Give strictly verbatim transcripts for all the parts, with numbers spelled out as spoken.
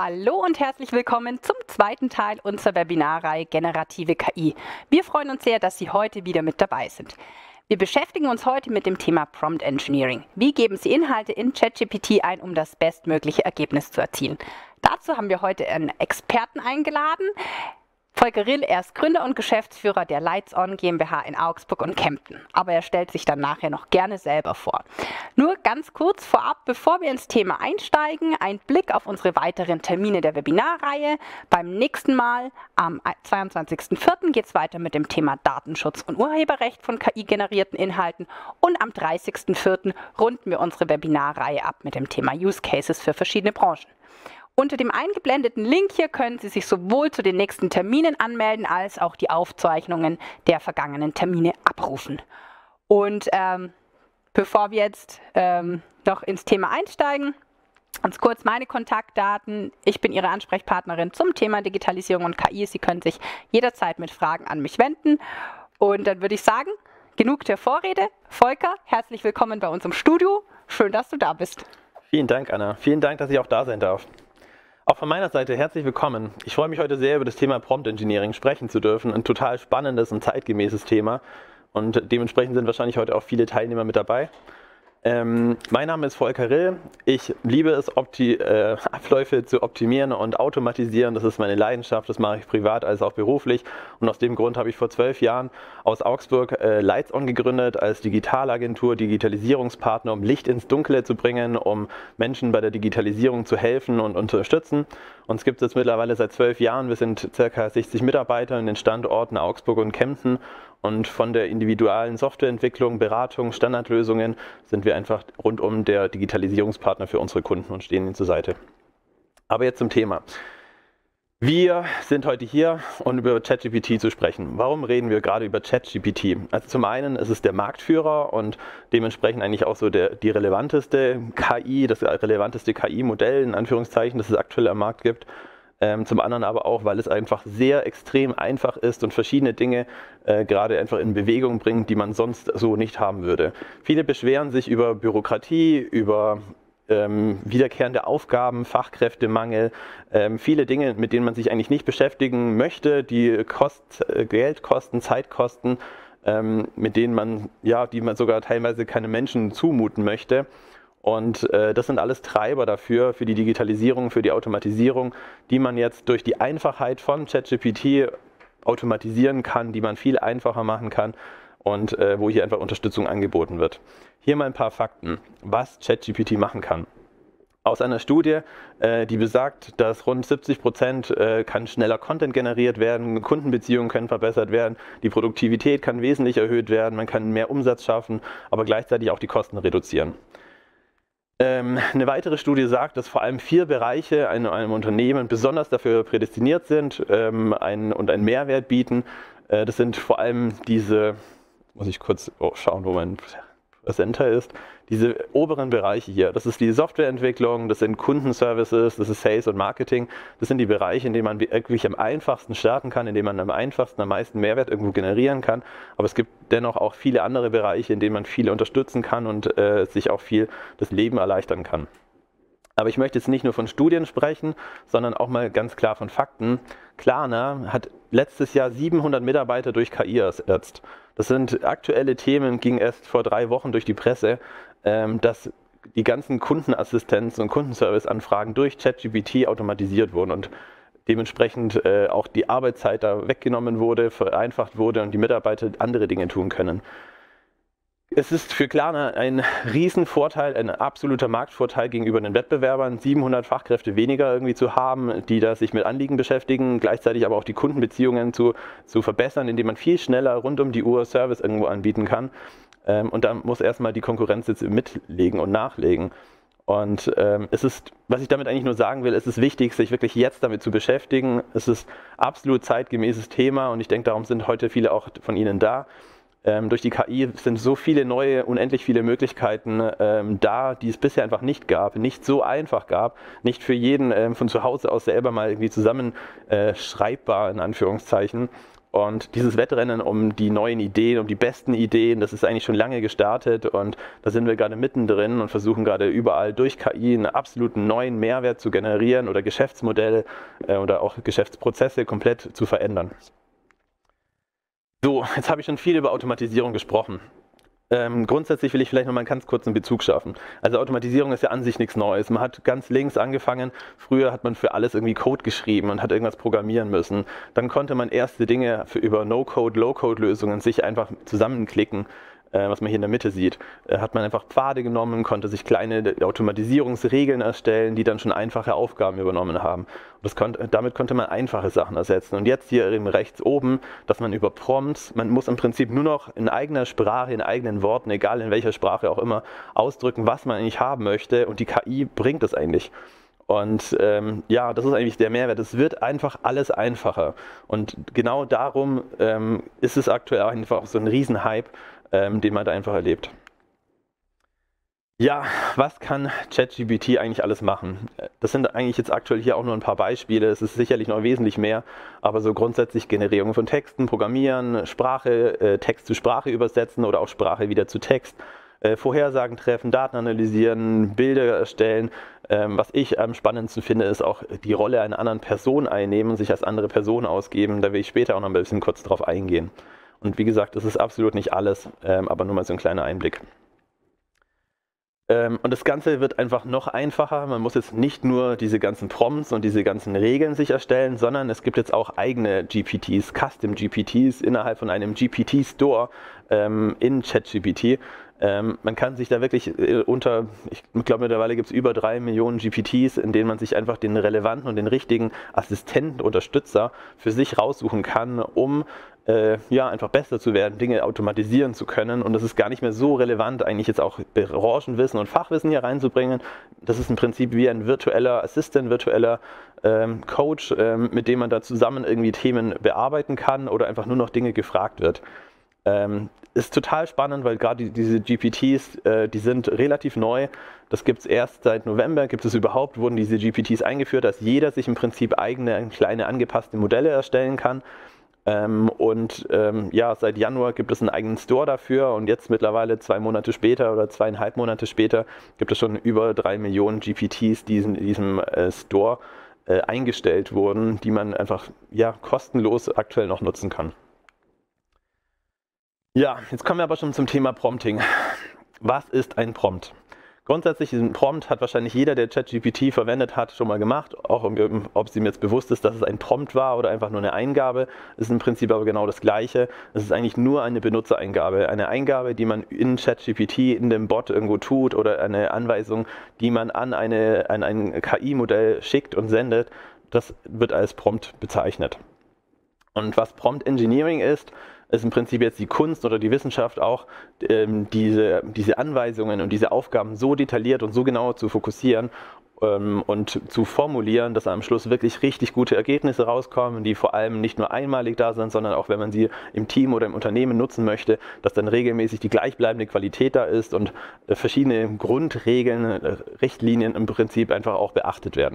Hallo und herzlich willkommen zum zweiten Teil unserer Webinarreihe Generative K I. Wir freuen uns sehr, dass Sie heute wieder mit dabei sind. Wir beschäftigen uns heute mit dem Thema Prompt Engineering. Wie geben Sie Inhalte in ChatGPT ein, um das bestmögliche Ergebnis zu erzielen? Dazu haben wir heute einen Experten eingeladen. Volker Rill, er ist Gründer und Geschäftsführer der LightsOn GmbH in Augsburg und Kempten. Aber er stellt sich dann nachher noch gerne selber vor. Nur ganz kurz vorab, bevor wir ins Thema einsteigen, ein Blick auf unsere weiteren Termine der Webinarreihe. Beim nächsten Mal, am zweiundzwanzigsten vierten geht es weiter mit dem Thema Datenschutz und Urheberrecht von K I-generierten Inhalten. Und am dreißigsten vierten runden wir unsere Webinarreihe ab mit dem Thema Use Cases für verschiedene Branchen. Unter dem eingeblendeten Link hier können Sie sich sowohl zu den nächsten Terminen anmelden, als auch die Aufzeichnungen der vergangenen Termine abrufen. Und ähm, bevor wir jetzt ähm, noch ins Thema einsteigen, ganz kurz meine Kontaktdaten. Ich bin Ihre Ansprechpartnerin zum Thema Digitalisierung und K I. Sie können sich jederzeit mit Fragen an mich wenden. Und dann würde ich sagen, genug der Vorrede. Volker, herzlich willkommen bei uns im Studio. Schön, dass du da bist. Vielen Dank, Anna. Vielen Dank, dass ich auch da sein darf. Auch von meiner Seite herzlich willkommen. Ich freue mich heute sehr, über das Thema Prompt Engineering sprechen zu dürfen. Ein total spannendes und zeitgemäßes Thema. Und dementsprechend sind wahrscheinlich heute auch viele Teilnehmer mit dabei. Ähm, mein Name ist Volker Rill. Ich liebe es, Opti äh, Abläufe zu optimieren und automatisieren. Das ist meine Leidenschaft. Das mache ich privat als auch beruflich. Und aus dem Grund habe ich vor zwölf Jahren aus Augsburg äh, LightsOn gegründet als Digitalagentur, Digitalisierungspartner, um Licht ins Dunkle zu bringen, um Menschen bei der Digitalisierung zu helfen und unterstützen. Uns gibt es mittlerweile seit zwölf Jahren. Wir sind ca. sechzig Mitarbeiter in den Standorten Augsburg und Kempten. Und von der individuellen Softwareentwicklung, Beratung, Standardlösungen sind wir einfach rundum der Digitalisierungspartner für unsere Kunden und stehen ihnen zur Seite. Aber jetzt zum Thema. Wir sind heute hier, um über ChatGPT zu sprechen. Warum reden wir gerade über ChatGPT? Also zum einen ist es der Marktführer und dementsprechend eigentlich auch so der, die relevanteste K I, das relevanteste K I-Modell in Anführungszeichen, das es aktuell am Markt gibt. Ähm, zum anderen aber auch, weil es einfach sehr extrem einfach ist und verschiedene Dinge äh, gerade einfach in Bewegung bringt, die man sonst so nicht haben würde. Viele beschweren sich über Bürokratie, über ähm, wiederkehrende Aufgaben, Fachkräftemangel, ähm, viele Dinge, mit denen man sich eigentlich nicht beschäftigen möchte, die Kost, äh, Geld kosten, Zeit kosten, ähm, mit denen man, ja, die man sogar teilweise keine Menschen zumuten möchte. Und äh, das sind alles Treiber dafür, für die Digitalisierung, für die Automatisierung, die man jetzt durch die Einfachheit von ChatGPT automatisieren kann, die man viel einfacher machen kann und äh, wo hier einfach Unterstützung angeboten wird. Hier mal ein paar Fakten, was ChatGPT machen kann. Aus einer Studie, äh, die besagt, dass rund siebzig Prozent äh, kann schneller Content generiert werden, Kundenbeziehungen können verbessert werden, die Produktivität kann wesentlich erhöht werden, man kann mehr Umsatz schaffen, aber gleichzeitig auch die Kosten reduzieren. Eine weitere Studie sagt, dass vor allem vier Bereiche in einem Unternehmen besonders dafür prädestiniert sind ähm, ein, und einen Mehrwert bieten. Äh, das sind vor allem diese, muss ich kurz oh, schauen, wo mein Präsenter ist, diese oberen Bereiche hier. Das ist die Softwareentwicklung, das sind Kundenservices, das ist Sales und Marketing. Das sind die Bereiche, in denen man wirklich am einfachsten starten kann, in denen man am einfachsten, am meisten Mehrwert irgendwo generieren kann. Aber es gibt dennoch auch viele andere Bereiche, in denen man viel unterstützen kann und äh, sich auch viel das Leben erleichtern kann. Aber ich möchte jetzt nicht nur von Studien sprechen, sondern auch mal ganz klar von Fakten. Klarna hat letztes Jahr siebenhundert Mitarbeiter durch K I ersetzt. Das sind aktuelle Themen, ging erst vor drei Wochen durch die Presse, dass die ganzen Kundenassistenz- und Kundenservice-Anfragen durch ChatGPT automatisiert wurden und dementsprechend auch die Arbeitszeit da weggenommen wurde, vereinfacht wurde und die Mitarbeiter andere Dinge tun können. Es ist für Klarna ein Riesenvorteil, ein absoluter Marktvorteil gegenüber den Wettbewerbern, siebenhundert Fachkräfte weniger irgendwie zu haben, die da sich mit Anliegen beschäftigen, gleichzeitig aber auch die Kundenbeziehungen zu, zu verbessern, indem man viel schneller rund um die Uhr Service irgendwo anbieten kann. Und da muss erstmal die Konkurrenz jetzt mitlegen und nachlegen. Und ähm, es ist, was ich damit eigentlich nur sagen will, es ist wichtig, sich wirklich jetzt damit zu beschäftigen. Es ist absolut zeitgemäßes Thema und ich denke, darum sind heute viele auch von Ihnen da. Ähm, durch die K I sind so viele neue, unendlich viele Möglichkeiten ähm, da, die es bisher einfach nicht gab, nicht so einfach gab, nicht für jeden ähm, von zu Hause aus selber mal irgendwie zusammen äh, schreibbar, in Anführungszeichen. Und dieses Wettrennen um die neuen Ideen, um die besten Ideen, das ist eigentlich schon lange gestartet und da sind wir gerade mittendrin und versuchen gerade überall durch K I einen absoluten neuen Mehrwert zu generieren oder Geschäftsmodelle äh, oder auch Geschäftsprozesse komplett zu verändern. So, jetzt habe ich schon viel über Automatisierung gesprochen. Ähm, grundsätzlich will ich vielleicht noch mal einen ganz kurzen Bezug schaffen. Also Automatisierung ist ja an sich nichts Neues. Man hat ganz links angefangen. Früher hat man für alles irgendwie Code geschrieben und hat irgendwas programmieren müssen. Dann konnte man erste Dinge für, über No-Code, Low-Code-Lösungen sich einfach zusammenklicken, äh, was man hier in der Mitte sieht. Äh, hat man einfach Pfade genommen, konnte sich kleine Automatisierungsregeln erstellen, die dann schon einfache Aufgaben übernommen haben. Und das konnte, damit konnte man einfache Sachen ersetzen. Und jetzt hier eben rechts oben, dass man über Prompts, man muss im Prinzip nur noch in eigener Sprache, in eigenen Worten, egal in welcher Sprache auch immer, ausdrücken, was man eigentlich haben möchte. Und die K I bringt es eigentlich. Und ähm, ja, das ist eigentlich der Mehrwert. Es wird einfach alles einfacher. Und genau darum ähm, ist es aktuell einfach so ein Riesenhype, ähm, den man da einfach erlebt. Ja, was kann ChatGPT eigentlich alles machen? Das sind eigentlich jetzt aktuell hier auch nur ein paar Beispiele. Es ist sicherlich noch wesentlich mehr, aber so grundsätzlich Generierung von Texten, Programmieren, Sprache, äh, Text zu Sprache übersetzen oder auch Sprache wieder zu Text. Äh, Vorhersagen treffen, Daten analysieren, Bilder erstellen. Ähm, was ich am spannendsten finde, ist auch die Rolle einer anderen Person einnehmen, sich als andere Person ausgeben. Da will ich später auch noch ein bisschen kurz drauf eingehen. Und wie gesagt, das ist absolut nicht alles, ähm, aber nur mal so ein kleiner Einblick. Ähm, und das Ganze wird einfach noch einfacher. Man muss jetzt nicht nur diese ganzen Prompts und diese ganzen Regeln sich erstellen, sondern es gibt jetzt auch eigene G P Ts, Custom G P Ts innerhalb von einem G P T-Store ähm, in ChatGPT. Ähm, man kann sich da wirklich äh, unter, ich glaube mittlerweile gibt es über drei Millionen G P Ts, in denen man sich einfach den relevanten und den richtigen Assistenten, Unterstützer für sich raussuchen kann, um äh, ja, einfach besser zu werden, Dinge automatisieren zu können. Und das ist gar nicht mehr so relevant, eigentlich jetzt auch Branchenwissen und Fachwissen hier reinzubringen. Das ist im Prinzip wie ein virtueller Assistent, virtueller ähm, Coach, ähm, mit dem man da zusammen irgendwie Themen bearbeiten kann oder einfach nur noch Dinge gefragt wird. Ähm, ist total spannend, weil gerade diese G P Ts, äh, die sind relativ neu. Das gibt es erst seit November, gibt es überhaupt, wurden diese G P Ts eingeführt, dass jeder sich im Prinzip eigene, kleine angepasste Modelle erstellen kann. Ähm, und ähm, ja, seit Januar gibt es einen eigenen Store dafür und jetzt mittlerweile zwei Monate später oder zweieinhalb Monate später gibt es schon über drei Millionen G P Ts, die in diesem äh, Store äh, eingestellt wurden, die man einfach ja, kostenlos aktuell noch nutzen kann. Ja, jetzt kommen wir aber schon zum Thema Prompting. Was ist ein Prompt? Grundsätzlich, diesen Prompt hat wahrscheinlich jeder, der ChatGPT verwendet hat, schon mal gemacht, auch ob es ihm jetzt bewusst ist, dass es ein Prompt war oder einfach nur eine Eingabe. Es ist im Prinzip aber genau das Gleiche. Es ist eigentlich nur eine Benutzereingabe. Eine Eingabe, die man in ChatGPT, in dem Bot irgendwo tut oder eine Anweisung, die man an, eine, an ein K I-Modell schickt und sendet. Das wird als Prompt bezeichnet. Und was Prompt Engineering ist, ist im Prinzip jetzt die Kunst oder die Wissenschaft auch, ähm, diese, diese Anweisungen und diese Aufgaben so detailliert und so genau zu fokussieren ähm, und zu formulieren, dass am Schluss wirklich richtig gute Ergebnisse rauskommen, die vor allem nicht nur einmalig da sind, sondern auch, wenn man sie im Team oder im Unternehmen nutzen möchte, dass dann regelmäßig die gleichbleibende Qualität da ist und äh, verschiedene Grundregeln, äh, Richtlinien im Prinzip einfach auch beachtet werden.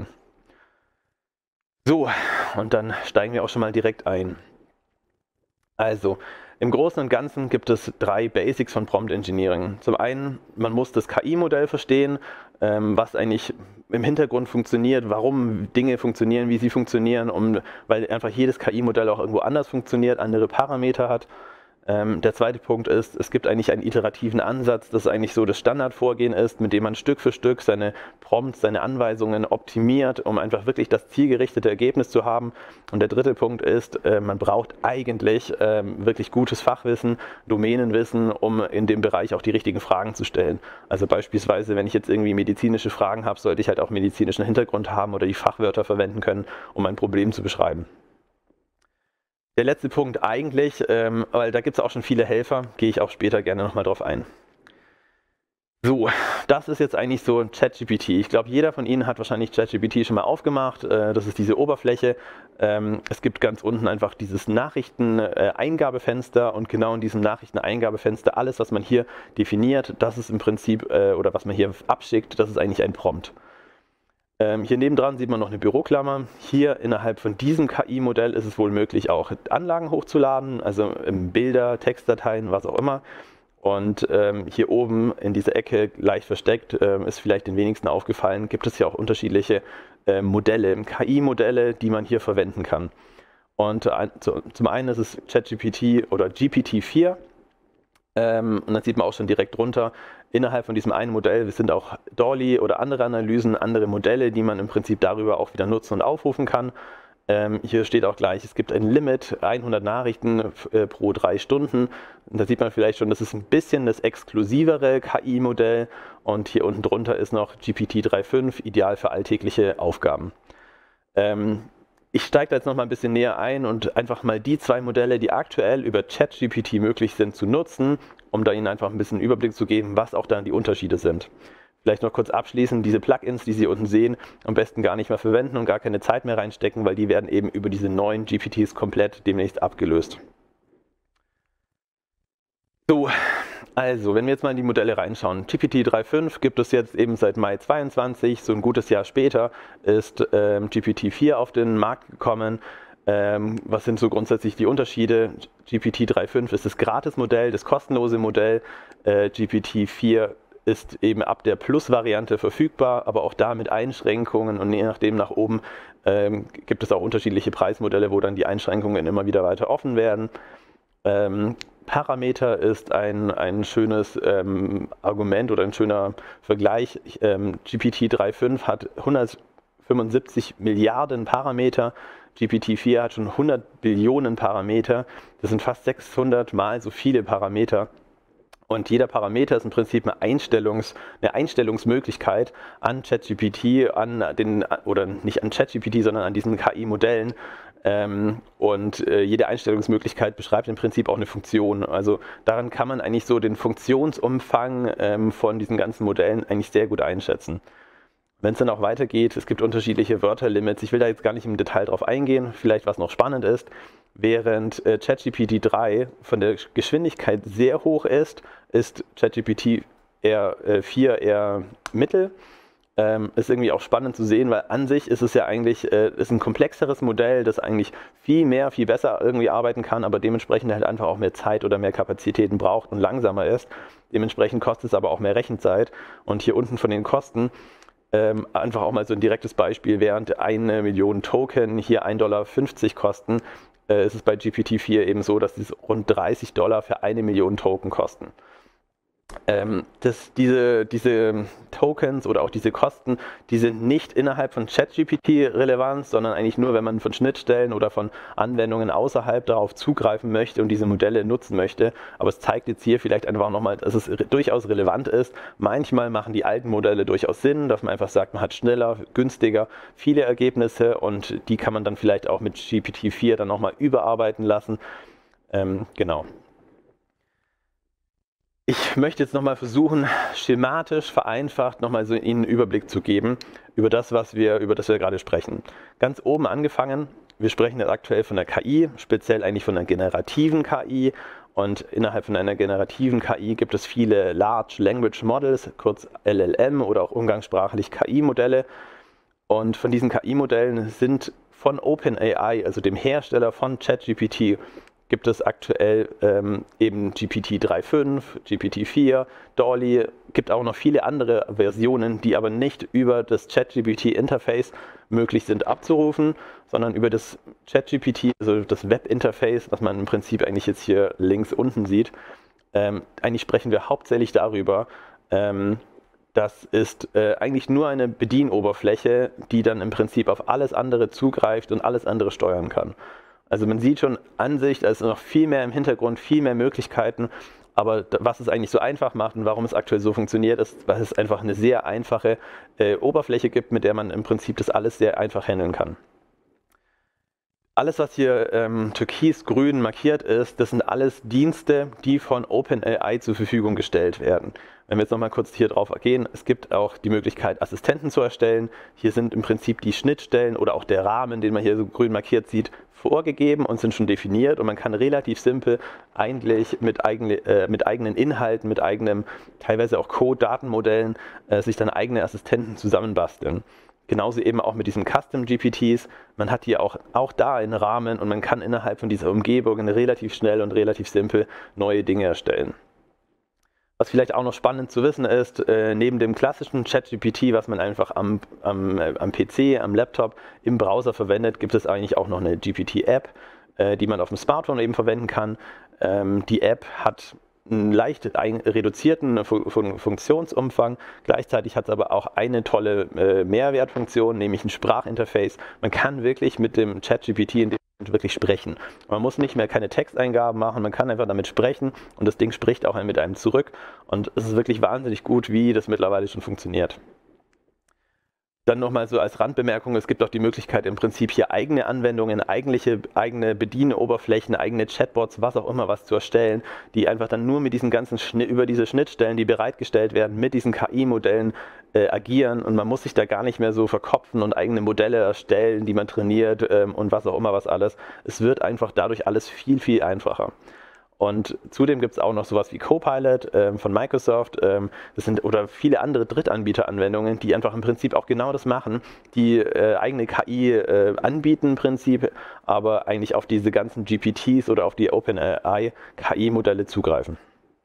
So, und dann steigen wir auch schon mal direkt ein. Also, im Großen und Ganzen gibt es drei Basics von Prompt Engineering. Zum einen, man muss das K I-Modell verstehen, ähm, was eigentlich im Hintergrund funktioniert, warum Dinge funktionieren, wie sie funktionieren, um, weil einfach jedes K I-Modell auch irgendwo anders funktioniert, andere Parameter hat. Ähm, der zweite Punkt ist, es gibt eigentlich einen iterativen Ansatz, das eigentlich so das Standardvorgehen ist, mit dem man Stück für Stück seine Prompts, seine Anweisungen optimiert, um einfach wirklich das zielgerichtete Ergebnis zu haben. Und der dritte Punkt ist, äh, man braucht eigentlich ähm, wirklich gutes Fachwissen, Domänenwissen, um in dem Bereich auch die richtigen Fragen zu stellen. Also beispielsweise, wenn ich jetzt irgendwie medizinische Fragen habe, sollte ich halt auch medizinischen Hintergrund haben oder die Fachwörter verwenden können, um ein Problem zu beschreiben. Der letzte Punkt eigentlich, ähm, weil da gibt es auch schon viele Helfer, gehe ich auch später gerne nochmal drauf ein. So, das ist jetzt eigentlich so ChatGPT. Ich glaube, jeder von Ihnen hat wahrscheinlich ChatGPT schon mal aufgemacht. Äh, das ist diese Oberfläche. Ähm, es gibt ganz unten einfach dieses Nachrichteneingabefenster und genau in diesem Nachrichteneingabefenster alles, was man hier definiert, das ist im Prinzip, äh, oder was man hier abschickt, das ist eigentlich ein Prompt. Ähm, hier nebendran sieht man noch eine Büroklammer. Hier innerhalb von diesem K I-Modell ist es wohl möglich, auch Anlagen hochzuladen, also Bilder, Textdateien, was auch immer. Und ähm, hier oben in dieser Ecke, leicht versteckt, ähm, ist vielleicht den wenigsten aufgefallen, gibt es hier auch unterschiedliche äh, Modelle, K I-Modelle, die man hier verwenden kann. Und äh, zu, zum einen ist es ChatGPT oder G P T vier. Ähm, und dann sieht man auch schon direkt drunter, innerhalb von diesem einen Modell sind auch D A L L-E oder andere Analysen, andere Modelle, die man im Prinzip darüber auch wieder nutzen und aufrufen kann. Ähm, hier steht auch gleich, es gibt ein Limit, hundert Nachrichten äh, pro drei Stunden. Und da sieht man vielleicht schon, das ist ein bisschen das exklusivere K I-Modell. Und hier unten drunter ist noch G P T drei Punkt fünf, ideal für alltägliche Aufgaben. Ähm, ich steige da jetzt noch mal ein bisschen näher ein und einfach mal die zwei Modelle, die aktuell über ChatGPT möglich sind, zu nutzen, um da Ihnen einfach ein bisschen Überblick zu geben, was auch dann die Unterschiede sind. Vielleicht noch kurz abschließend, diese Plugins, die Sie unten sehen, am besten gar nicht mehr verwenden und gar keine Zeit mehr reinstecken, weil die werden eben über diese neuen G P Ts komplett demnächst abgelöst. So, also, wenn wir jetzt mal in die Modelle reinschauen. G P T drei Punkt fünf gibt es jetzt eben seit Mai zweiundzwanzig, so ein gutes Jahr später ist ähm, G P T vier auf den Markt gekommen. Ähm, was sind so grundsätzlich die Unterschiede? G P T drei Punkt fünf ist das Gratis-Modell, das kostenlose Modell. Äh, G P T vier ist eben ab der Plus-Variante verfügbar, aber auch da mit Einschränkungen und je nachdem nach oben ähm, gibt es auch unterschiedliche Preismodelle, wo dann die Einschränkungen immer wieder weiter offen werden. Ähm, Parameter ist ein, ein schönes ähm, Argument oder ein schöner Vergleich. Ähm, G P T drei Punkt fünf hat hundertfünfundsiebzig Milliarden Parameter, G P T vier hat schon hundert Billionen Parameter, das sind fast sechshundert Mal so viele Parameter. Und jeder Parameter ist im Prinzip eine, Einstellungs, eine Einstellungsmöglichkeit an ChatGPT, an den, oder nicht an ChatGPT, sondern an diesen K I-Modellen. Ähm, und äh, jede Einstellungsmöglichkeit beschreibt im Prinzip auch eine Funktion. Also daran kann man eigentlich so den Funktionsumfang ähm, von diesen ganzen Modellen eigentlich sehr gut einschätzen. Wenn es dann auch weitergeht, es gibt unterschiedliche Wörterlimits. Ich will da jetzt gar nicht im Detail drauf eingehen. Vielleicht was noch spannend ist, während äh, ChatGPT drei von der Geschwindigkeit sehr hoch ist, ist ChatGPT eher, äh, vier eher mittel. Ähm, ist irgendwie auch spannend zu sehen, weil an sich ist es ja eigentlich äh, ist ein komplexeres Modell, das eigentlich viel mehr, viel besser irgendwie arbeiten kann, aber dementsprechend halt einfach auch mehr Zeit oder mehr Kapazitäten braucht und langsamer ist. Dementsprechend kostet es aber auch mehr Rechenzeit. Und hier unten von den Kosten ähm, einfach auch mal so ein direktes Beispiel, während eine Million Token hier ein Dollar fünfzig kosten, äh, ist es bei G P T vier eben so, dass es rund dreißig Dollar für eine Million Token kosten. Ähm, das, diese, diese Tokens oder auch diese Kosten, die sind nicht innerhalb von ChatGPT relevant, sondern eigentlich nur, wenn man von Schnittstellen oder von Anwendungen außerhalb darauf zugreifen möchte und diese Modelle nutzen möchte. Aber es zeigt jetzt hier vielleicht einfach nochmal, dass es durchaus relevant ist. Manchmal machen die alten Modelle durchaus Sinn, dass man einfach sagt, man hat schneller, günstiger viele Ergebnisse und die kann man dann vielleicht auch mit G P T vier dann nochmal überarbeiten lassen. Ähm, genau. Ich möchte jetzt nochmal versuchen, schematisch, vereinfacht nochmal so Ihnen einen Überblick zu geben über das, was wir, über das wir gerade sprechen. Ganz oben angefangen, wir sprechen jetzt aktuell von der K I, speziell eigentlich von einer generativen K I. Und innerhalb von einer generativen K I gibt es viele Large Language Models, kurz L L M oder auch umgangssprachlich K I-Modelle. Und von diesen K I-Modellen sind von OpenAI, also dem Hersteller von ChatGPT, gibt es aktuell ähm, eben G P T drei Punkt fünf, G P T vier, D A L L-E, gibt auch noch viele andere Versionen, die aber nicht über das ChatGPT-Interface möglich sind abzurufen, sondern über das ChatGPT, also das Web-Interface, was man im Prinzip eigentlich jetzt hier links unten sieht. Ähm, eigentlich sprechen wir hauptsächlich darüber, ähm, das ist äh, eigentlich nur eine Bedienoberfläche, die dann im Prinzip auf alles andere zugreift und alles andere steuern kann. Also man sieht schon an sich, da ist noch viel mehr im Hintergrund, viel mehr Möglichkeiten, aber was es eigentlich so einfach macht und warum es aktuell so funktioniert, ist, weil es einfach eine sehr einfache äh, Oberfläche gibt, mit der man im Prinzip das alles sehr einfach handeln kann. Alles, was hier ähm, türkis-grün markiert ist, das sind alles Dienste, die von OpenAI zur Verfügung gestellt werden. Wenn wir jetzt nochmal kurz hier drauf gehen, es gibt auch die Möglichkeit, Assistenten zu erstellen. Hier sind im Prinzip die Schnittstellen oder auch der Rahmen, den man hier so grün markiert sieht, vorgegeben und sind schon definiert. Und man kann relativ simpel eigentlich mit, eigene, äh, mit eigenen Inhalten, mit eigenem, teilweise auch Code-Datenmodellen, äh, sich dann eigene Assistenten zusammenbasteln. Genauso eben auch mit diesen Custom G P Ts. Man hat hier auch, auch da einen Rahmen und man kann innerhalb von dieser Umgebung relativ schnell und relativ simpel neue Dinge erstellen. Was vielleicht auch noch spannend zu wissen ist, äh, neben dem klassischen ChatGPT, was man einfach am, am, äh, am P C, am Laptop, im Browser verwendet, gibt es eigentlich auch noch eine G P T-App, äh, die man auf dem Smartphone eben verwenden kann. Ähm, die App hat einen leicht ein, reduzierten Fu Fun Funktionsumfang, gleichzeitig hat es aber auch eine tolle äh, Mehrwertfunktion, nämlich ein Sprachinterface. Man kann wirklich mit dem ChatGPT in dem wirklich sprechen. Man muss nicht mehr keine Texteingaben machen, man kann einfach damit sprechen und das Ding spricht auch mit einem zurück und es ist wirklich wahnsinnig gut, wie das mittlerweile schon funktioniert. Dann nochmal so als Randbemerkung, es gibt auch die Möglichkeit im Prinzip hier eigene Anwendungen, eigentliche, eigene Bedienoberflächen, eigene Chatbots, was auch immer was zu erstellen, die einfach dann nur mit diesen ganzen Schnitt, über diese Schnittstellen, die bereitgestellt werden, mit diesen K I-Modellen äh, agieren und man muss sich da gar nicht mehr so verkopfen und eigene Modelle erstellen, die man trainiert ähm, und was auch immer was alles. Es wird einfach dadurch alles viel, viel einfacher. Und zudem gibt es auch noch sowas wie Copilot ähm, von Microsoft, ähm, das sind oder viele andere Drittanbieteranwendungen, die einfach im Prinzip auch genau das machen, die äh, eigene K I äh, anbieten im Prinzip, aber eigentlich auf diese ganzen G P Ts oder auf die OpenAI K I-Modelle zugreifen.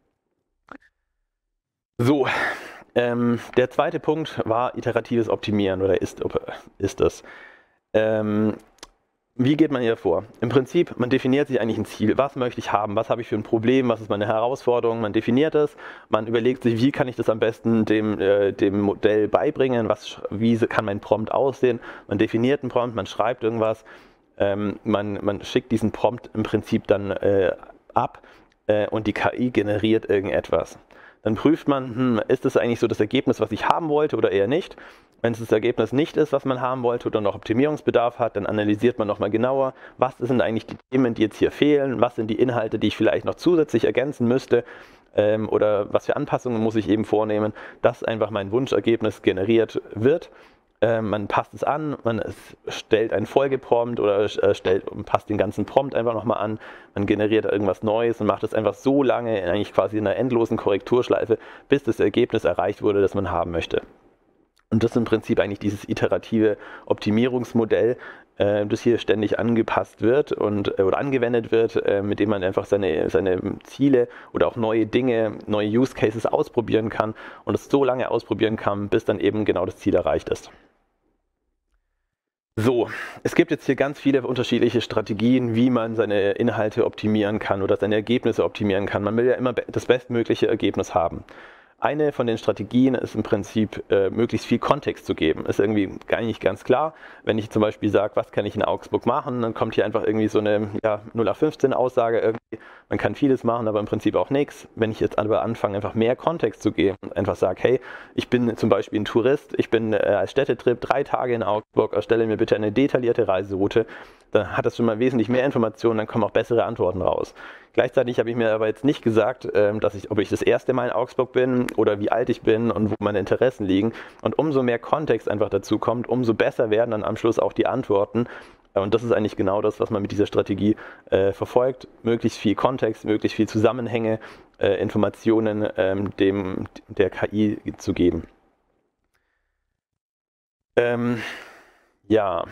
So, ähm, der zweite Punkt war iteratives Optimieren oder ist, ist das. Ähm, Wie geht man hier vor? Im Prinzip, man definiert sich eigentlich ein Ziel. Was möchte ich haben? Was habe ich für ein Problem? Was ist meine Herausforderung? Man definiert es. Man überlegt sich, wie kann ich das am besten dem, äh, dem Modell beibringen? Was, wie kann mein Prompt aussehen? Man definiert einen Prompt, man schreibt irgendwas. Ähm, man, man schickt diesen Prompt im Prinzip dann äh, ab äh, und die K I generiert irgendetwas. Dann prüft man, hm, ist das eigentlich so das Ergebnis, was ich haben wollte oder eher nicht? Wenn es das Ergebnis nicht ist, was man haben wollte oder noch Optimierungsbedarf hat, dann analysiert man nochmal genauer, was sind eigentlich die Themen, die jetzt hier fehlen, was sind die Inhalte, die ich vielleicht noch zusätzlich ergänzen müsste ähm, oder was für Anpassungen muss ich eben vornehmen, dass einfach mein Wunschergebnis generiert wird. Ähm, man passt es an, man stellt einen Folgeprompt oder äh, stellt, passt den ganzen Prompt einfach nochmal an, man generiert irgendwas Neues und macht es einfach so lange, eigentlich quasi in einer endlosen Korrekturschleife, bis das Ergebnis erreicht wurde, das man haben möchte. Und das ist im Prinzip eigentlich dieses iterative Optimierungsmodell, äh, das hier ständig angepasst wird und, äh, oder angewendet wird, äh, mit dem man einfach seine, seine Ziele oder auch neue Dinge, neue Use Cases ausprobieren kann und es so lange ausprobieren kann, bis dann eben genau das Ziel erreicht ist. So, es gibt jetzt hier ganz viele unterschiedliche Strategien, wie man seine Inhalte optimieren kann oder seine Ergebnisse optimieren kann. Man will ja immer das bestmögliche Ergebnis haben. Eine von den Strategien ist im Prinzip, äh, möglichst viel Kontext zu geben. Ist irgendwie gar nicht ganz klar. Wenn ich zum Beispiel sage, was kann ich in Augsburg machen, dann kommt hier einfach irgendwie so eine ja, null acht fünfzehn Aussage. Irgendwie. Man kann vieles machen, aber im Prinzip auch nichts. Wenn ich jetzt aber anfange, einfach mehr Kontext zu geben und einfach sage, hey, ich bin zum Beispiel ein Tourist, ich bin äh, als Städtetrip drei Tage in Augsburg, erstelle mir bitte eine detaillierte Reiseroute, dann hat das schon mal wesentlich mehr Informationen, dann kommen auch bessere Antworten raus. Gleichzeitig habe ich mir aber jetzt nicht gesagt, dass ich, ob ich das erste Mal in Augsburg bin oder wie alt ich bin und wo meine Interessen liegen. Und umso mehr Kontext einfach dazu kommt, umso besser werden dann am Schluss auch die Antworten. Und das ist eigentlich genau das, was man mit dieser Strategie äh, verfolgt. Möglichst viel Kontext, möglichst viel Zusammenhänge, äh, Informationen ähm, dem, der K I zu geben. Ähm, ja.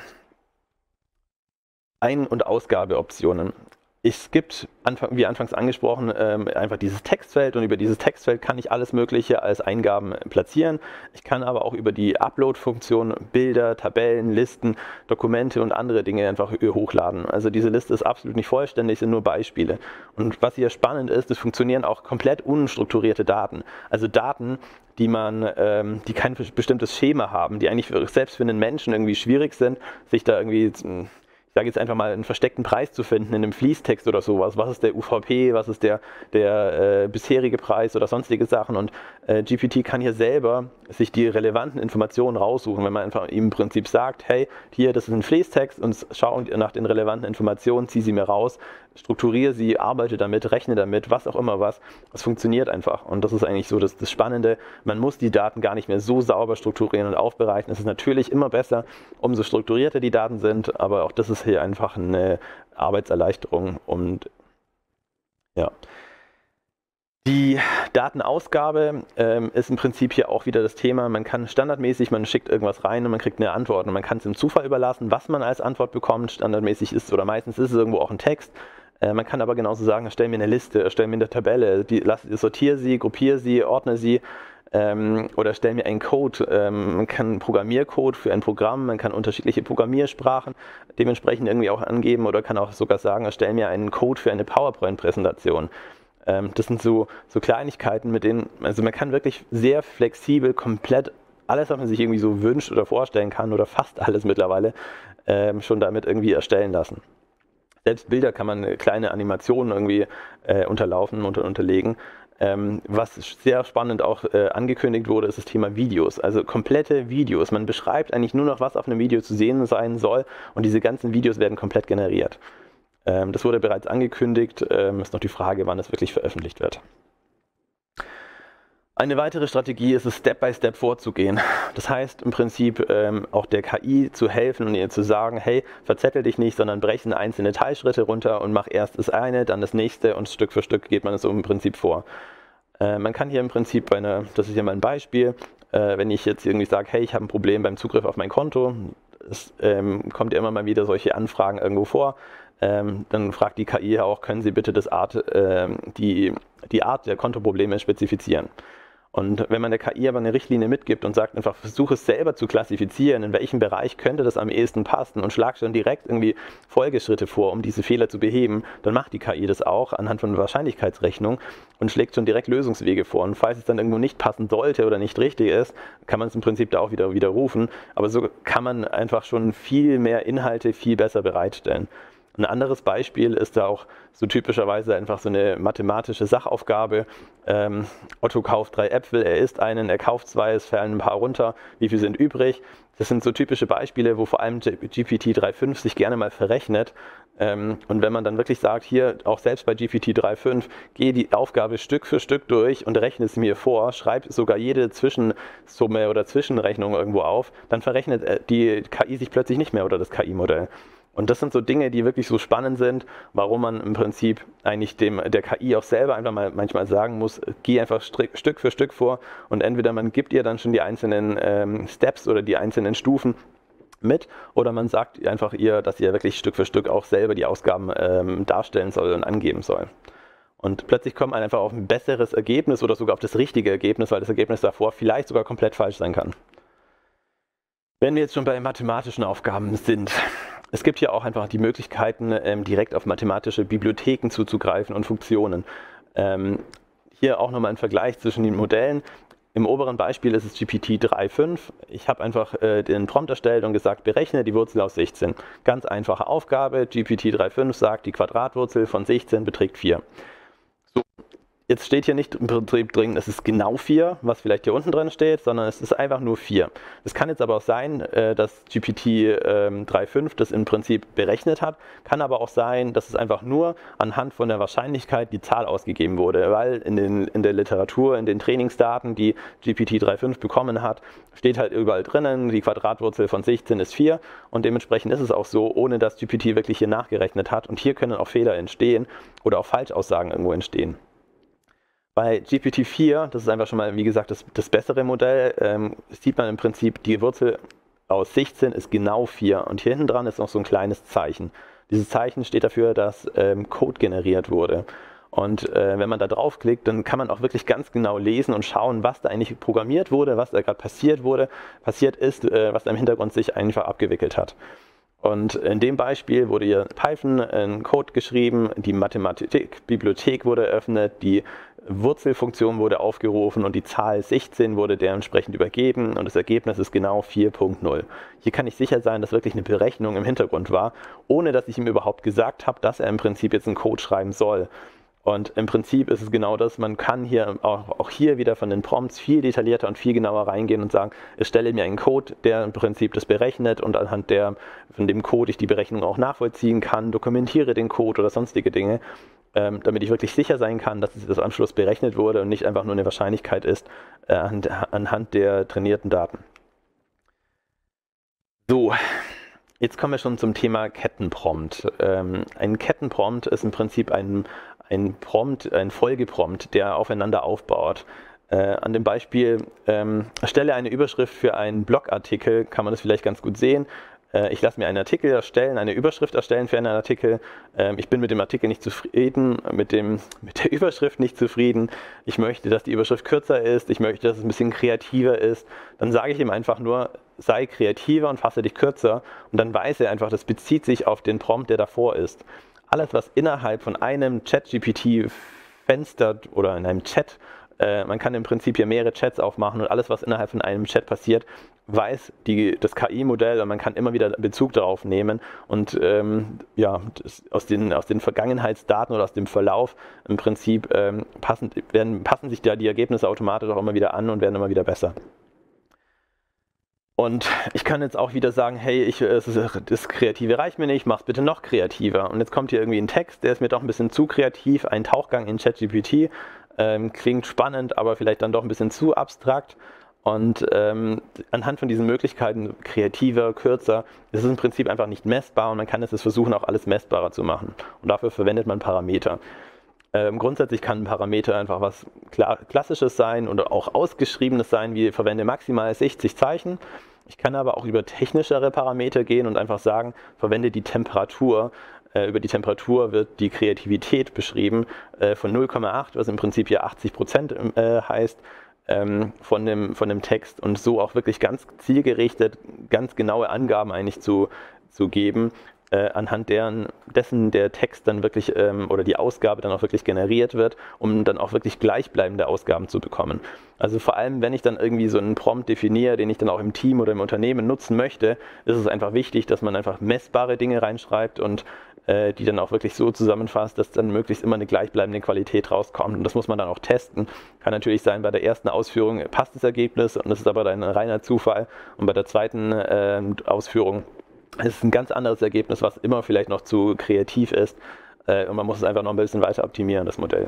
Ein- und Ausgabeoptionen. Es gibt, wie anfangs angesprochen, einfach dieses Textfeld und über dieses Textfeld kann ich alles Mögliche als Eingaben platzieren. Ich kann aber auch über die Upload-Funktion Bilder, Tabellen, Listen, Dokumente und andere Dinge einfach hochladen. Also diese Liste ist absolut nicht vollständig, sind nur Beispiele. Und was hier spannend ist, es funktionieren auch komplett unstrukturierte Daten. Also Daten, die man, die kein bestimmtes Schema haben, die eigentlich selbst für einen Menschen irgendwie schwierig sind, sich da irgendwie... Ich sage jetzt einfach mal, einen versteckten Preis zu finden in einem Fließtext oder sowas. Was ist der U V P, was ist der, der äh, bisherige Preis oder sonstige Sachen. Und äh, G P T kann hier selber sich die relevanten Informationen raussuchen, wenn man einfach ihm im Prinzip sagt, hey, hier, das ist ein Fließtext und schau nach den relevanten Informationen, zieh sie mir raus, strukturiere sie, arbeite damit, rechne damit, was auch immer was. Das funktioniert einfach. Und das ist eigentlich so das, das Spannende. Man muss die Daten gar nicht mehr so sauber strukturieren und aufbereiten. Es ist natürlich immer besser, umso strukturierter die Daten sind, aber auch das ist hier einfach eine Arbeitserleichterung und ja. Die Datenausgabe ähm, ist im Prinzip hier auch wieder das Thema. Man kann standardmäßig, man schickt irgendwas rein und man kriegt eine Antwort. Und man kann es dem Zufall überlassen, was man als Antwort bekommt. Standardmäßig ist es oder meistens ist es irgendwo auch ein Text. Äh, man kann aber genauso sagen, erstell mir eine Liste, erstell mir eine Tabelle, die, lass, sortiere sie, gruppiere sie, ordne sie. Ähm, oder stell mir einen Code. Ähm, man kann einen Programmiercode für ein Programm, man kann unterschiedliche Programmiersprachen dementsprechend irgendwie auch angeben oder kann auch sogar sagen, erstell mir einen Code für eine PowerPoint-Präsentation. Ähm, das sind so, so Kleinigkeiten, mit denen, also man kann wirklich sehr flexibel komplett alles, was man sich irgendwie so wünscht oder vorstellen kann oder fast alles mittlerweile ähm, schon damit irgendwie erstellen lassen. Selbst Bilder kann man kleine Animationen irgendwie äh, unterlaufen und unterlegen. Ähm, was sehr spannend auch äh, angekündigt wurde, ist das Thema Videos, also komplette Videos. Man beschreibt eigentlich nur noch, was auf einem Video zu sehen sein soll und diese ganzen Videos werden komplett generiert. Ähm, das wurde bereits angekündigt, ähm, ist noch die Frage, wann es wirklich veröffentlicht wird. Eine weitere Strategie ist es, Step by Step vorzugehen. Das heißt im Prinzip ähm, auch der K I zu helfen und ihr zu sagen, hey, verzettel dich nicht, sondern brechen einzelne Teilschritte runter und mach erst das eine, dann das nächste und Stück für Stück geht man es so im Prinzip vor. Äh, man kann hier im Prinzip bei einer, das ist ja mal ein Beispiel, äh, wenn ich jetzt irgendwie sage, hey, ich habe ein Problem beim Zugriff auf mein Konto, es ähm, kommt ja immer mal wieder solche Anfragen irgendwo vor. Ähm, dann fragt die K I auch, können Sie bitte das Art, äh, die, die Art der Kontoprobleme spezifizieren. Und wenn man der K I aber eine Richtlinie mitgibt und sagt einfach, versuche es selber zu klassifizieren, in welchem Bereich könnte das am ehesten passen und schlag schon direkt irgendwie Folgeschritte vor, um diese Fehler zu beheben, dann macht die K I das auch anhand von Wahrscheinlichkeitsrechnung und schlägt schon direkt Lösungswege vor. Und falls es dann irgendwo nicht passen sollte oder nicht richtig ist, kann man es im Prinzip da auch wieder widerrufen. Aber so kann man einfach schon viel mehr Inhalte viel besser bereitstellen. Ein anderes Beispiel ist da auch so typischerweise einfach so eine mathematische Sachaufgabe. Ähm, Otto kauft drei Äpfel, er isst einen, er kauft zwei, es fallen ein paar runter, wie viel sind übrig? Das sind so typische Beispiele, wo vor allem G P T drei Punkt fünf sich gerne mal verrechnet. Ähm, und wenn man dann wirklich sagt, hier auch selbst bei G P T drei Punkt fünf, gehe die Aufgabe Stück für Stück durch und rechne es mir vor, schreibe sogar jede Zwischensumme oder Zwischenrechnung irgendwo auf, dann verrechnet die K I sich plötzlich nicht mehr oder das K I-Modell. Und das sind so Dinge, die wirklich so spannend sind, warum man im Prinzip eigentlich dem, der K I auch selber einfach mal manchmal sagen muss, geh einfach Stück für Stück vor und entweder man gibt ihr dann schon die einzelnen ähm, Steps oder die einzelnen Stufen mit oder man sagt einfach ihr, dass ihr wirklich Stück für Stück auch selber die Ausgaben ähm, darstellen soll und angeben soll. Und plötzlich kommt man einfach auf ein besseres Ergebnis oder sogar auf das richtige Ergebnis, weil das Ergebnis davor vielleicht sogar komplett falsch sein kann. Wenn wir jetzt schon bei mathematischen Aufgaben sind, es gibt hier auch einfach die Möglichkeiten, ähm, direkt auf mathematische Bibliotheken zuzugreifen und Funktionen. Ähm, hier auch nochmal ein Vergleich zwischen den Modellen. Im oberen Beispiel ist es G P T drei Punkt fünf. Ich habe einfach äh, den Prompt erstellt und gesagt, berechne die Wurzel aus sechzehn. Ganz einfache Aufgabe. G P T drei Punkt fünf sagt, die Quadratwurzel von sechzehn beträgt vier. So. Jetzt steht hier nicht im Prinzip drin, es ist genau vier, was vielleicht hier unten drin steht, sondern es ist einfach nur vier. Es kann jetzt aber auch sein, dass G P T drei Punkt fünf das im Prinzip berechnet hat, kann aber auch sein, dass es einfach nur anhand von der Wahrscheinlichkeit die Zahl ausgegeben wurde, weil in, den, in der Literatur, in den Trainingsdaten, die G P T drei Punkt fünf bekommen hat, steht halt überall drinnen, die Quadratwurzel von sechzehn ist vier und dementsprechend ist es auch so, ohne dass G P T wirklich hier nachgerechnet hat und hier können auch Fehler entstehen oder auch Falschaussagen irgendwo entstehen. Bei G P T vier, das ist einfach schon mal, wie gesagt, das, das bessere Modell, ähm, sieht man im Prinzip, die Wurzel aus sechzehn ist genau vier und hier hinten dran ist noch so ein kleines Zeichen. Dieses Zeichen steht dafür, dass ähm, Code generiert wurde. Und äh, wenn man da draufklickt, dann kann man auch wirklich ganz genau lesen und schauen, was da eigentlich programmiert wurde, was da gerade passiert wurde, passiert ist, äh, was da im Hintergrund sich einfach abgewickelt hat. Und in dem Beispiel wurde hier Python ein Code geschrieben, die Mathematikbibliothek wurde eröffnet, die Wurzelfunktion wurde aufgerufen und die Zahl sechzehn wurde dementsprechend übergeben und das Ergebnis ist genau vier Punkt null. Hier kann ich sicher sein, dass wirklich eine Berechnung im Hintergrund war, ohne dass ich ihm überhaupt gesagt habe, dass er im Prinzip jetzt einen Code schreiben soll. Und im Prinzip ist es genau das, man kann hier auch, auch hier wieder von den Prompts viel detaillierter und viel genauer reingehen und sagen, ich stelle mir einen Code, der im Prinzip das berechnet und anhand der, von dem Code ich die Berechnung auch nachvollziehen kann, dokumentiere den Code oder sonstige Dinge, ähm, damit ich wirklich sicher sein kann, dass das am Schluss berechnet wurde und nicht einfach nur eine Wahrscheinlichkeit ist äh, anhand, anhand der trainierten Daten. So. Jetzt kommen wir schon zum Thema Kettenprompt. Ähm, ein Kettenprompt ist im Prinzip ein, ein Prompt, ein Folgeprompt, der aufeinander aufbaut. Äh, an dem Beispiel, ähm, erstelle eine Überschrift für einen Blogartikel, kann man das vielleicht ganz gut sehen. Äh, ich lasse mir einen Artikel erstellen, eine Überschrift erstellen für einen Artikel. Ähm, ich bin mit dem Artikel nicht zufrieden, mit, dem, mit der Überschrift nicht zufrieden. Ich möchte, dass die Überschrift kürzer ist, ich möchte, dass es ein bisschen kreativer ist. Dann sage ich ihm einfach nur, sei kreativer und fasse dich kürzer. Und dann weiß er einfach, das bezieht sich auf den Prompt, der davor ist. Alles, was innerhalb von einem ChatGPT-Fenster oder in einem Chat, äh, man kann im Prinzip hier mehrere Chats aufmachen und alles, was innerhalb von einem Chat passiert, weiß die, das K I-Modell und man kann immer wieder Bezug darauf nehmen und ähm, ja, das, aus, den, aus den Vergangenheitsdaten oder aus dem Verlauf im Prinzip ähm, passen, werden, passen sich da die Ergebnisse automatisch auch immer wieder an und werden immer wieder besser. Und ich kann jetzt auch wieder sagen, hey, ich, das Kreative reicht mir nicht, mach's bitte noch kreativer. Und jetzt kommt hier irgendwie ein Text, der ist mir doch ein bisschen zu kreativ, ein Tauchgang in ChatGPT, ähm, klingt spannend, aber vielleicht dann doch ein bisschen zu abstrakt. Und ähm, anhand von diesen Möglichkeiten, kreativer, kürzer, ist es im Prinzip einfach nicht messbar und man kann es jetzt versuchen, auch alles messbarer zu machen. Und dafür verwendet man Parameter. Ähm, grundsätzlich kann ein Parameter einfach was Kla Klassisches sein oder auch Ausgeschriebenes sein, wie verwende maximal sechzig Zeichen. Ich kann aber auch über technischere Parameter gehen und einfach sagen, verwende die Temperatur. Äh, über die Temperatur wird die Kreativität beschrieben äh, von null Komma acht, was im Prinzip hier achtzig Prozent äh, heißt, ähm, von, dem, von dem Text und so auch wirklich ganz zielgerichtet, ganz genaue Angaben eigentlich zu, zu geben, Äh, anhand deren, dessen der Text dann wirklich ähm, oder die Ausgabe dann auch wirklich generiert wird, um dann auch wirklich gleichbleibende Ausgaben zu bekommen. Also vor allem, wenn ich dann irgendwie so einen Prompt definiere, den ich dann auch im Team oder im Unternehmen nutzen möchte, ist es einfach wichtig, dass man einfach messbare Dinge reinschreibt und äh, die dann auch wirklich so zusammenfasst, dass dann möglichst immer eine gleichbleibende Qualität rauskommt. Und das muss man dann auch testen. Kann natürlich sein, bei der ersten Ausführung passt das Ergebnis und das ist aber dann ein reiner Zufall und bei der zweiten äh, Ausführung es ist ein ganz anderes Ergebnis, was immer vielleicht noch zu kreativ ist äh, und man muss es einfach noch ein bisschen weiter optimieren, das Modell.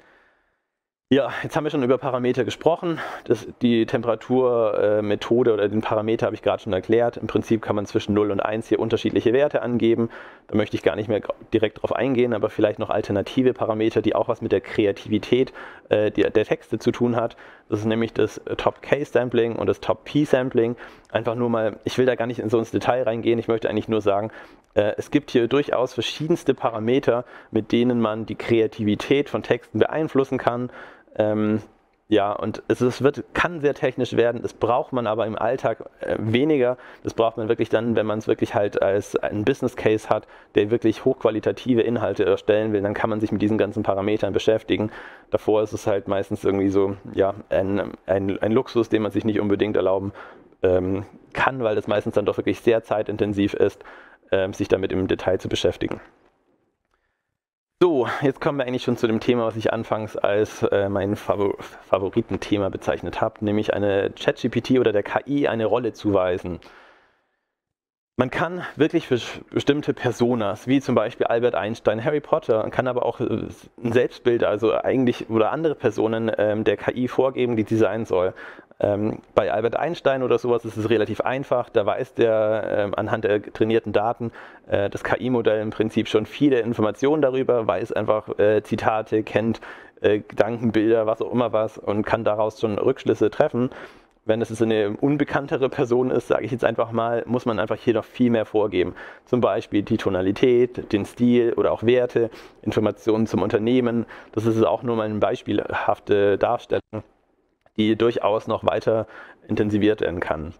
Ja, jetzt haben wir schon über Parameter gesprochen. Das, die Temperaturmethode äh, oder den Parameter habe ich gerade schon erklärt. Im Prinzip kann man zwischen null und eins hier unterschiedliche Werte angeben. Da möchte ich gar nicht mehr direkt drauf eingehen, aber vielleicht noch alternative Parameter, die auch was mit der Kreativität äh, der, der Texte zu tun hat. Das ist nämlich das Top-K-Sampling und das Top-P-Sampling. Einfach nur mal, ich will da gar nicht in so ins Detail reingehen, ich möchte eigentlich nur sagen, äh, es gibt hier durchaus verschiedenste Parameter, mit denen man die Kreativität von Texten beeinflussen kann. Ähm, ja, und es, es wird, kann sehr technisch werden, das braucht man aber im Alltag äh, weniger. Das braucht man wirklich dann, wenn man es wirklich halt als einen Business Case hat, der wirklich hochqualitative Inhalte erstellen will, dann kann man sich mit diesen ganzen Parametern beschäftigen. Davor ist es halt meistens irgendwie so, ja, ein, ein, ein Luxus, den man sich nicht unbedingt erlauben ähm, kann, weil das meistens dann doch wirklich sehr zeitintensiv ist, äh, sich damit im Detail zu beschäftigen. So, jetzt kommen wir eigentlich schon zu dem Thema, was ich anfangs als äh, mein Favor Favoritenthema bezeichnet habe, nämlich eine ChatGPT oder der K I eine Rolle zuweisen. Man kann wirklich für bestimmte Personas, wie zum Beispiel Albert Einstein, Harry Potter, kann aber auch ein Selbstbild, also eigentlich oder andere Personen ähm, der K I vorgeben, die sie sein soll. Ähm, bei Albert Einstein oder sowas ist es relativ einfach, da weiß der ähm, anhand der trainierten Daten äh, das K I-Modell im Prinzip schon viele Informationen darüber, weiß einfach äh, Zitate, kennt äh, Gedankenbilder, was auch immer was und kann daraus schon Rückschlüsse treffen. Wenn es eine unbekanntere Person ist, sage ich jetzt einfach mal, muss man einfach hier noch viel mehr vorgeben. Zum Beispiel die Tonalität, den Stil oder auch Werte, Informationen zum Unternehmen. Das ist auch nur mal eine beispielhafte Darstellung, die durchaus noch weiter intensiviert werden kann.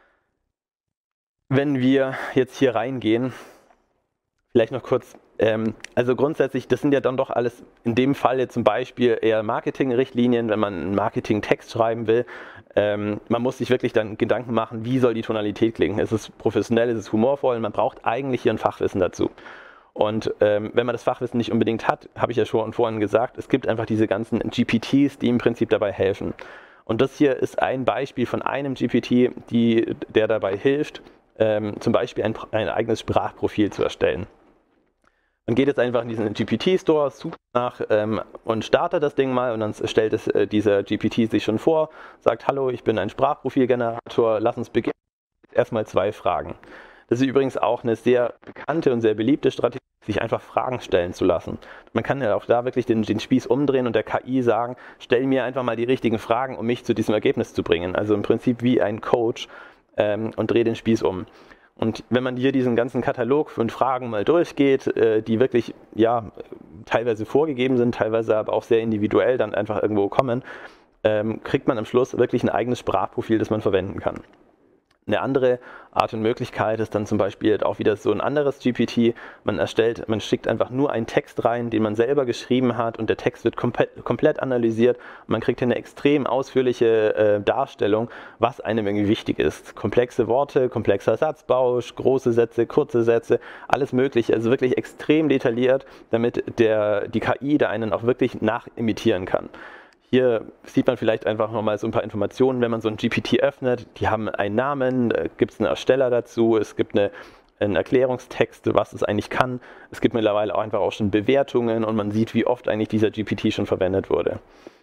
Wenn wir jetzt hier reingehen, vielleicht noch kurz, ähm, also grundsätzlich, das sind ja dann doch alles in dem Fall jetzt zum Beispiel eher Marketing-Richtlinien, wenn man einen Marketing-Text schreiben will. Ähm, man muss sich wirklich dann Gedanken machen, wie soll die Tonalität klingen? Ist es professionell, ist es humorvoll? Man braucht eigentlich hier ein Fachwissen dazu. Und ähm, wenn man das Fachwissen nicht unbedingt hat, habe ich ja schon vorhin gesagt, es gibt einfach diese ganzen G P Ts, die im Prinzip dabei helfen. Und das hier ist ein Beispiel von einem G P T, die, der dabei hilft, ähm, zum Beispiel ein, ein eigenes Sprachprofil zu erstellen. Man geht jetzt einfach in diesen G P T-Store, sucht nach ähm, und startet das Ding mal und dann stellt es, äh, dieser G P T sich schon vor, sagt, hallo, ich bin ein Sprachprofilgenerator, lass uns beginnen. Erstmal zwei Fragen. Das ist übrigens auch eine sehr bekannte und sehr beliebte Strategie, sich einfach Fragen stellen zu lassen. Man kann ja auch da wirklich den, den Spieß umdrehen und der K I sagen, stell mir einfach mal die richtigen Fragen, um mich zu diesem Ergebnis zu bringen. Also im Prinzip wie ein Coach ähm, und dreh den Spieß um. Und wenn man hier diesen ganzen Katalog von Fragen mal durchgeht, äh, die wirklich ja teilweise vorgegeben sind, teilweise aber auch sehr individuell dann einfach irgendwo kommen, ähm, kriegt man am Schluss wirklich ein eigenes Sprachprofil, das man verwenden kann. Eine andere Art und Möglichkeit ist dann zum Beispiel auch wieder so ein anderes G P T. Man erstellt, man schickt einfach nur einen Text rein, den man selber geschrieben hat und der Text wird komplett, komplett analysiert und man kriegt hier eine extrem ausführliche äh, Darstellung, was einem irgendwie wichtig ist. Komplexe Worte, komplexer Satzbau, große Sätze, kurze Sätze, alles mögliche. Also wirklich extrem detailliert, damit der, die K I da einen auch wirklich nachimitieren kann. Hier sieht man vielleicht einfach nochmal so ein paar Informationen, wenn man so ein G P T öffnet. Die haben einen Namen, gibt es einen Ersteller dazu, es gibt eine, einen Erklärungstext, was es eigentlich kann. Es gibt mittlerweile auch einfach auch schon Bewertungen und man sieht, wie oft eigentlich dieser G P T schon verwendet wurde.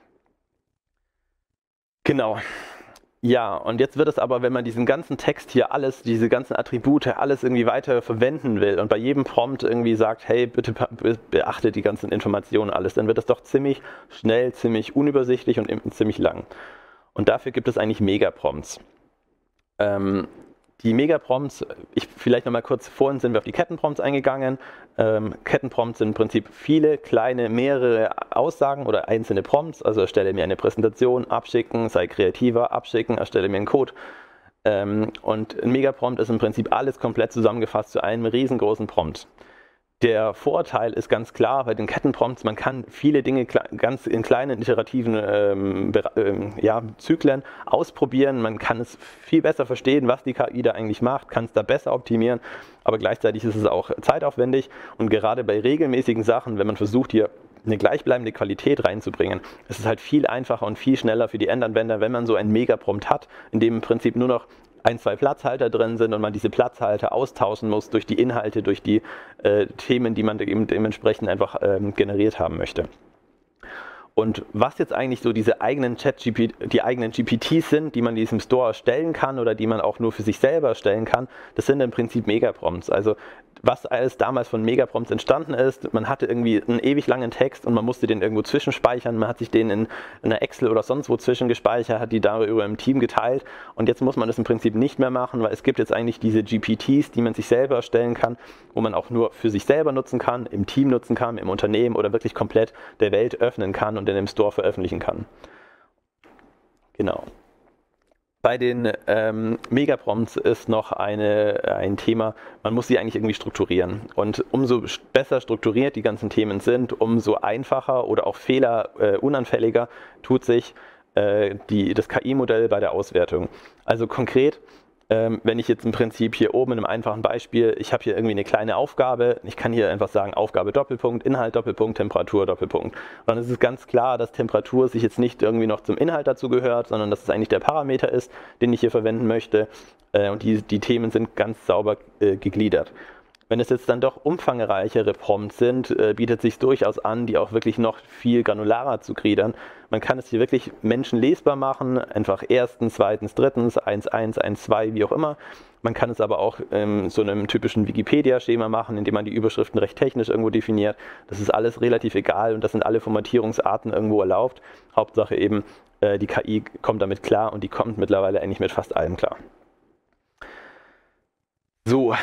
Genau. Ja, und jetzt wird es aber, wenn man diesen ganzen Text hier alles, diese ganzen Attribute, alles irgendwie weiter verwenden will und bei jedem Prompt irgendwie sagt, hey, bitte beachte die ganzen Informationen alles, dann wird es doch ziemlich schnell, ziemlich unübersichtlich und ziemlich lang. Und dafür gibt es eigentlich Megaprompts. Ähm, die Megaprompts, ich vielleicht nochmal kurz, vorhin sind wir auf die Kettenprompts eingegangen. Ähm, Kettenprompts sind im Prinzip viele kleine, mehrere Aussagen oder einzelne Prompts, also erstelle mir eine Präsentation, abschicken, sei kreativer, abschicken, erstelle mir einen Code. Ähm, und ein Megaprompt ist im Prinzip alles komplett zusammengefasst zu einem riesengroßen Prompt. Der Vorteil ist ganz klar bei den Kettenprompts, man kann viele Dinge ganz in kleinen iterativen ähm, ähm, ja, Zyklen ausprobieren. Man kann es viel besser verstehen, was die K I da eigentlich macht, kann es da besser optimieren, aber gleichzeitig ist es auch zeitaufwendig und gerade bei regelmäßigen Sachen, wenn man versucht hier eine gleichbleibende Qualität reinzubringen, ist es halt viel einfacher und viel schneller für die Endanwender, wenn man so einen Megaprompt hat, in dem im Prinzip nur noch ein, zwei Platzhalter drin sind und man diese Platzhalter austauschen muss durch die Inhalte, durch die äh, Themen, die man eben dementsprechend einfach ähm, generiert haben möchte. Und was jetzt eigentlich so diese eigenen Chat-G P T, die eigenen G P Ts sind, die man in diesem Store erstellen kann oder die man auch nur für sich selber erstellen kann, das sind im Prinzip Megaprompts. Also was alles damals von Megaprompts entstanden ist, man hatte irgendwie einen ewig langen Text und man musste den irgendwo zwischenspeichern, man hat sich den in einer Excel oder sonst wo zwischengespeichert, hat die darüber im Team geteilt und jetzt muss man das im Prinzip nicht mehr machen, weil es gibt jetzt eigentlich diese G P Ts, die man sich selber erstellen kann, wo man auch nur für sich selber nutzen kann, im Team nutzen kann, im Unternehmen oder wirklich komplett der Welt öffnen kann und in dem Store veröffentlichen kann. Genau. Bei den ähm, Megaprompts ist noch eine, ein Thema, man muss sie eigentlich irgendwie strukturieren. Und umso besser strukturiert die ganzen Themen sind, umso einfacher oder auch fehlerunanfälliger äh, tut sich äh, die, das K I-Modell bei der Auswertung. Also konkret, ähm, wenn ich jetzt im Prinzip hier oben in einem einfachen Beispiel, ich habe hier irgendwie eine kleine Aufgabe, ich kann hier einfach sagen Aufgabe Doppelpunkt, Inhalt Doppelpunkt, Temperatur Doppelpunkt. Und dann ist es ganz klar, dass Temperatur sich jetzt nicht irgendwie noch zum Inhalt dazu gehört, sondern dass es eigentlich der Parameter ist, den ich hier verwenden möchte. Äh, und die, die Themen sind ganz sauber äh, gegliedert. Wenn es jetzt dann doch umfangreichere Prompts sind, äh, bietet es sich durchaus an, die auch wirklich noch viel granularer zu gliedern. Man kann es hier wirklich menschenlesbar machen, einfach erstens, zweitens, drittens, eins eins, eins zwei, wie auch immer. Man kann es aber auch in so einem typischen Wikipedia-Schema machen, indem man die Überschriften recht technisch irgendwo definiert. Das ist alles relativ egal und das sind alle Formatierungsarten irgendwo erlaubt. Hauptsache eben, äh, die K I kommt damit klar und die kommt mittlerweile eigentlich mit fast allem klar. So.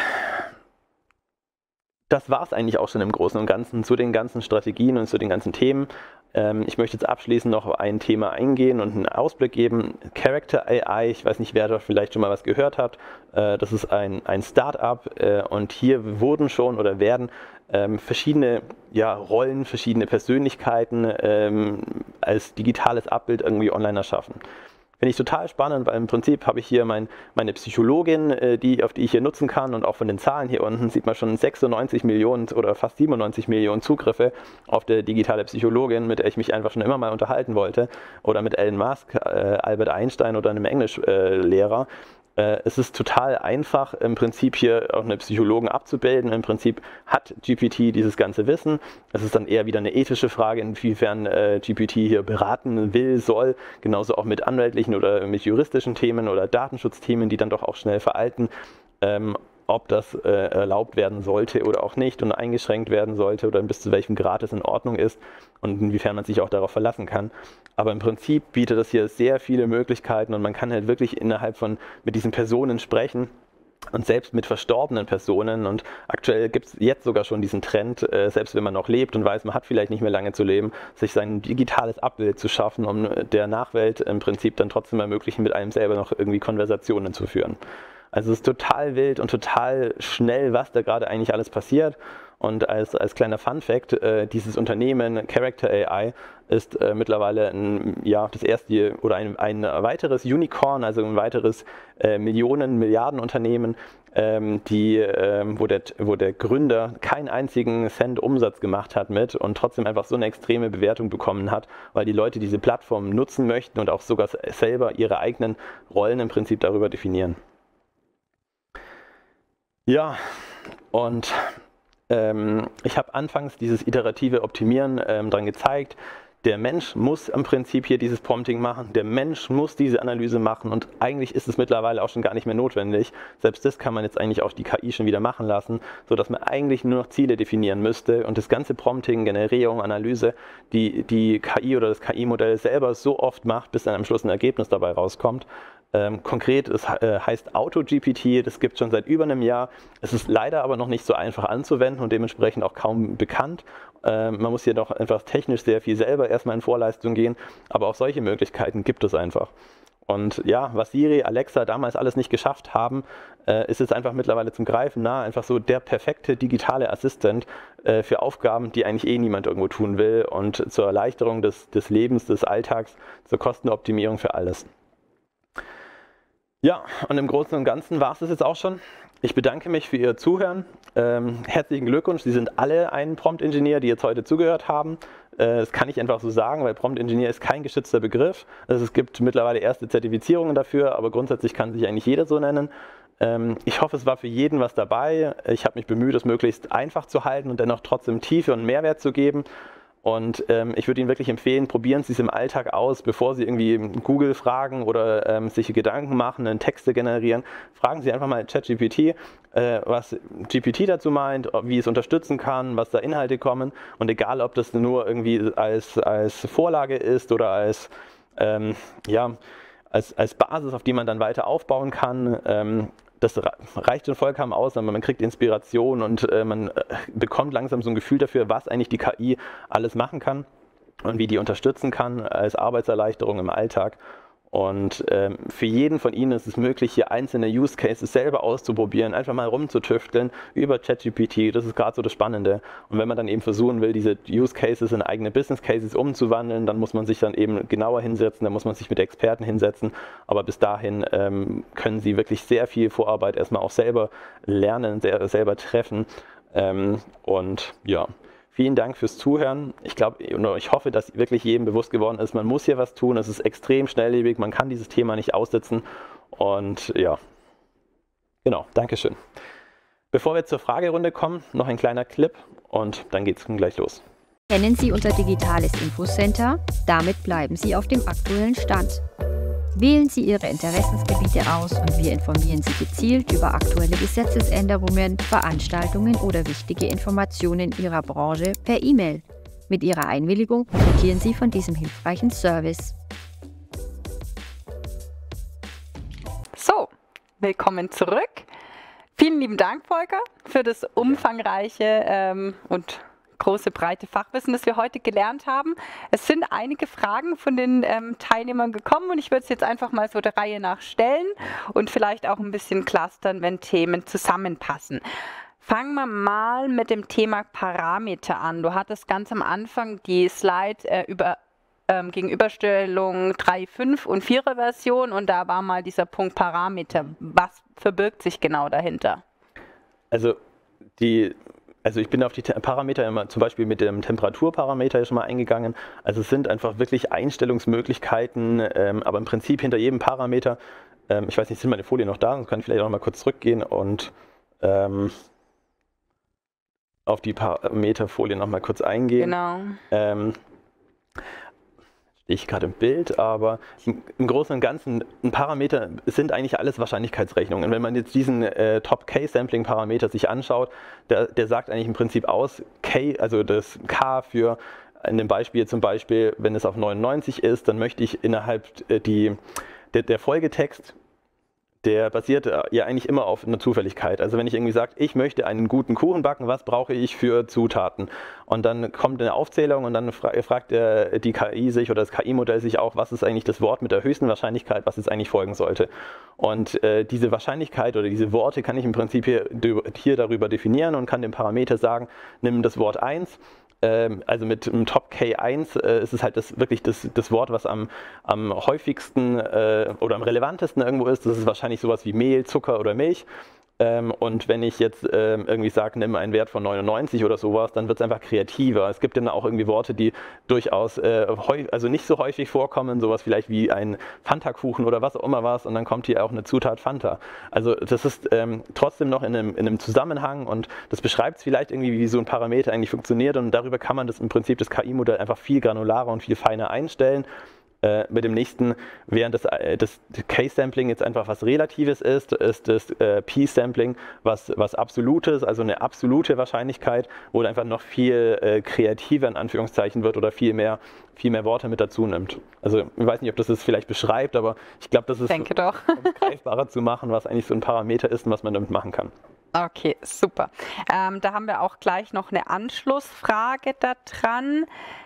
Das war es eigentlich auch schon im Großen und Ganzen zu den ganzen Strategien und zu den ganzen Themen. Ähm, ich möchte jetzt abschließend noch auf ein Thema eingehen und einen Ausblick geben. Character A I, ich weiß nicht, wer da vielleicht schon mal was gehört hat. Äh, das ist ein, ein Start-up äh, und hier wurden schon oder werden ähm, verschiedene ja, Rollen, verschiedene Persönlichkeiten ähm, als digitales Abbild irgendwie online erschaffen. Finde ich total spannend, weil im Prinzip habe ich hier mein, meine Psychologin, die, auf die ich hier nutzen kann und auch von den Zahlen hier unten sieht man schon sechsundneunzig Millionen oder fast siebenundneunzig Millionen Zugriffe auf der digitale Psychologin, mit der ich mich einfach schon immer mal unterhalten wollte oder mit Elon Musk, äh, Albert Einstein oder einem Englischlehrer. Äh, es ist total einfach, im Prinzip hier auch eine Psychologen abzubilden. Im Prinzip hat G P T dieses ganze Wissen. Es ist dann eher wieder eine ethische Frage, inwiefern äh, G P T hier beraten will, soll. Genauso auch mit anwaltlichen oder mit juristischen Themen oder Datenschutzthemen, die dann doch auch schnell veralten. Ähm, ob das äh, erlaubt werden sollte oder auch nicht und eingeschränkt werden sollte oder bis zu welchem Grad es in Ordnung ist und inwiefern man sich auch darauf verlassen kann. Aber im Prinzip bietet das hier sehr viele Möglichkeiten und man kann halt wirklich innerhalb von mit diesen Personen sprechen. Und selbst mit verstorbenen Personen, und aktuell gibt es jetzt sogar schon diesen Trend, äh, selbst wenn man noch lebt und weiß, man hat vielleicht nicht mehr lange zu leben, sich sein digitales Abbild zu schaffen, um der Nachwelt im Prinzip dann trotzdem ermöglichen, mit einem selber noch irgendwie Konversationen zu führen. Also es ist total wild und total schnell, was da gerade eigentlich alles passiert. Und als, als kleiner Fun-Fact, äh, dieses Unternehmen Character A I ist äh, mittlerweile ein, ja, das erste oder ein, ein weiteres Unicorn, also ein weiteres äh, Millionen-, Milliarden-Unternehmen, ähm, die, ähm, wo, der, wo der Gründer keinen einzigen Cent Umsatz gemacht hat mit und trotzdem einfach so eine extreme Bewertung bekommen hat, weil die Leute diese Plattform nutzen möchten und auch sogar selber ihre eigenen Rollen im Prinzip darüber definieren. Ja, und ähm, ich habe anfangs dieses iterative Optimieren ähm, dran gezeigt. Der Mensch muss im Prinzip hier dieses Prompting machen, der Mensch muss diese Analyse machen und eigentlich ist es mittlerweile auch schon gar nicht mehr notwendig. Selbst das kann man jetzt eigentlich auch die K I schon wieder machen lassen, sodass man eigentlich nur noch Ziele definieren müsste und das ganze Prompting, Generierung, Analyse, die die K I oder das K I-Modell selber so oft macht, bis dann am Schluss ein Ergebnis dabei rauskommt. Ähm, konkret, es äh, heißt AutoG P T, das gibt es schon seit über einem Jahr. Es ist leider aber noch nicht so einfach anzuwenden und dementsprechend auch kaum bekannt. Ähm, man muss hier doch einfach technisch sehr viel selber erstmal in Vorleistung gehen, aber auch solche Möglichkeiten gibt es einfach. Und ja, was Siri, Alexa damals alles nicht geschafft haben, äh, ist jetzt einfach mittlerweile zum Greifen nah. Einfach so der perfekte digitale Assistent äh, für Aufgaben, die eigentlich eh niemand irgendwo tun will und zur Erleichterung des, des Lebens, des Alltags, zur Kostenoptimierung für alles. Ja, und im Großen und Ganzen war es das jetzt auch schon. Ich bedanke mich für Ihr Zuhören. Ähm, herzlichen Glückwunsch, Sie sind alle ein Prompt-Engineer, die jetzt heute zugehört haben. Äh, das kann ich einfach so sagen, weil Prompt-Engineer ist kein geschützter Begriff. Also es gibt mittlerweile erste Zertifizierungen dafür, aber grundsätzlich kann sich eigentlich jeder so nennen. Ähm, ich hoffe, es war für jeden was dabei. Ich habe mich bemüht, es möglichst einfach zu halten und dennoch trotzdem Tiefe und Mehrwert zu geben. Und ähm, ich würde Ihnen wirklich empfehlen, probieren Sie es im Alltag aus, bevor Sie irgendwie Google fragen oder ähm, sich Gedanken machen, einen Texte generieren. Fragen Sie einfach mal ChatGPT, äh, was G P T dazu meint, wie es unterstützen kann, was da Inhalte kommen. Und egal, ob das nur irgendwie als, als Vorlage ist oder als, ähm, ja, als, als Basis, auf die man dann weiter aufbauen kann, ähm, das reicht schon vollkommen aus, aber man kriegt Inspiration und äh, man äh, bekommt langsam so ein Gefühl dafür, was eigentlich die K I alles machen kann und wie die unterstützen kann als Arbeitserleichterung im Alltag. Und ähm, für jeden von Ihnen ist es möglich, hier einzelne Use Cases selber auszuprobieren, einfach mal rumzutüfteln über ChatGPT. Das ist gerade so das Spannende. Und wenn man dann eben versuchen will, diese Use Cases in eigene Business Cases umzuwandeln, dann muss man sich dann eben genauer hinsetzen, dann muss man sich mit Experten hinsetzen. Aber bis dahin ähm, können Sie wirklich sehr viel Vorarbeit erstmal auch selber lernen, sehr, selber treffen. Ähm, und ja. Vielen Dank fürs Zuhören. Ich glaube, ich hoffe, dass wirklich jedem bewusst geworden ist, man muss hier was tun. Es ist extrem schnelllebig, man kann dieses Thema nicht aussitzen. Und ja, genau, Dankeschön. Bevor wir zur Fragerunde kommen, noch ein kleiner Clip und dann geht es gleich los. Kennen Sie unser digitales Infocenter? Damit bleiben Sie auf dem aktuellen Stand. Wählen Sie Ihre Interessensgebiete aus und wir informieren Sie gezielt über aktuelle Gesetzesänderungen, Veranstaltungen oder wichtige Informationen Ihrer Branche per E-Mail. Mit Ihrer Einwilligung profitieren Sie von diesem hilfreichen Service. So, willkommen zurück. Vielen lieben Dank, Volker, für das umfangreiche ähm, und große, breite Fachwissen, das wir heute gelernt haben. Es sind einige Fragen von den ähm, Teilnehmern gekommen und ich würde es jetzt einfach mal so der Reihe nach stellen und vielleicht auch ein bisschen clustern, wenn Themen zusammenpassen. Fangen wir mal mit dem Thema Parameter an. Du hattest ganz am Anfang die Slide äh, über ähm, Gegenüberstellung drei, fünf und vierer Version und da war mal dieser Punkt Parameter. Was verbirgt sich genau dahinter? Also die Also ich bin auf die Parameter immer zum Beispiel mit dem Temperaturparameter schon mal eingegangen. Also es sind einfach wirklich Einstellungsmöglichkeiten, ähm, aber im Prinzip hinter jedem Parameter, ähm, ich weiß nicht, sind meine Folien noch da? Sonst kann ich vielleicht auch noch mal kurz zurückgehen und ähm, auf die Parameterfolie noch mal kurz eingehen. Genau. Ähm, ich gerade im Bild, aber im, im Großen und Ganzen, ein Parameter sind eigentlich alles Wahrscheinlichkeitsrechnungen. Wenn man jetzt diesen äh, Top-K-Sampling-Parameter sich anschaut, der, der sagt eigentlich im Prinzip aus, K, also das K für, in dem Beispiel zum Beispiel, wenn es auf neunundneunzig ist, dann möchte ich innerhalb äh, die, der, der Folgetext, der basiert ja eigentlich immer auf einer Zufälligkeit. Also wenn ich irgendwie sage, ich möchte einen guten Kuchen backen, was brauche ich für Zutaten? Und dann kommt eine Aufzählung und dann fra fragt der, die K I sich oder das K I-Modell sich auch, was ist eigentlich das Wort mit der höchsten Wahrscheinlichkeit, was jetzt eigentlich folgen sollte. Und äh, diese Wahrscheinlichkeit oder diese Worte kann ich im Prinzip hier, hier darüber definieren und kann dem Parameter sagen, nimm das Wort eins. Also mit dem Top K eins äh, ist es halt das, wirklich das, das Wort, was am, am häufigsten äh, oder am relevantesten irgendwo ist. Das ist wahrscheinlich sowas wie Mehl, Zucker oder Milch. Ähm, und wenn ich jetzt ähm, irgendwie sage, nimm einen Wert von neunundneunzig oder sowas, dann wird es einfach kreativer. Es gibt dann auch irgendwie Worte, die durchaus äh, also nicht so häufig vorkommen, sowas vielleicht wie ein Fanta-Kuchen oder was auch immer was, und dann kommt hier auch eine Zutat Fanta. Also das ist ähm, trotzdem noch in einem, in einem Zusammenhang, und das beschreibt es vielleicht irgendwie, wie so ein Parameter eigentlich funktioniert, und darüber kann man das im Prinzip das K I-Modell einfach viel granularer und viel feiner einstellen. Äh, mit dem nächsten, während das, äh, das K-Sampling jetzt einfach was Relatives ist, ist das äh, P-Sampling was, was Absolutes, also eine absolute Wahrscheinlichkeit, wo einfach noch viel äh, kreativer in Anführungszeichen wird oder viel mehr, viel mehr Worte mit dazu nimmt. Also ich weiß nicht, ob das das vielleicht beschreibt, aber ich glaube, das ist, denke doch. um es greifbarer zu machen, was eigentlich so ein Parameter ist und was man damit machen kann. Okay, super. Ähm, da haben wir auch gleich noch eine Anschlussfrage da dran.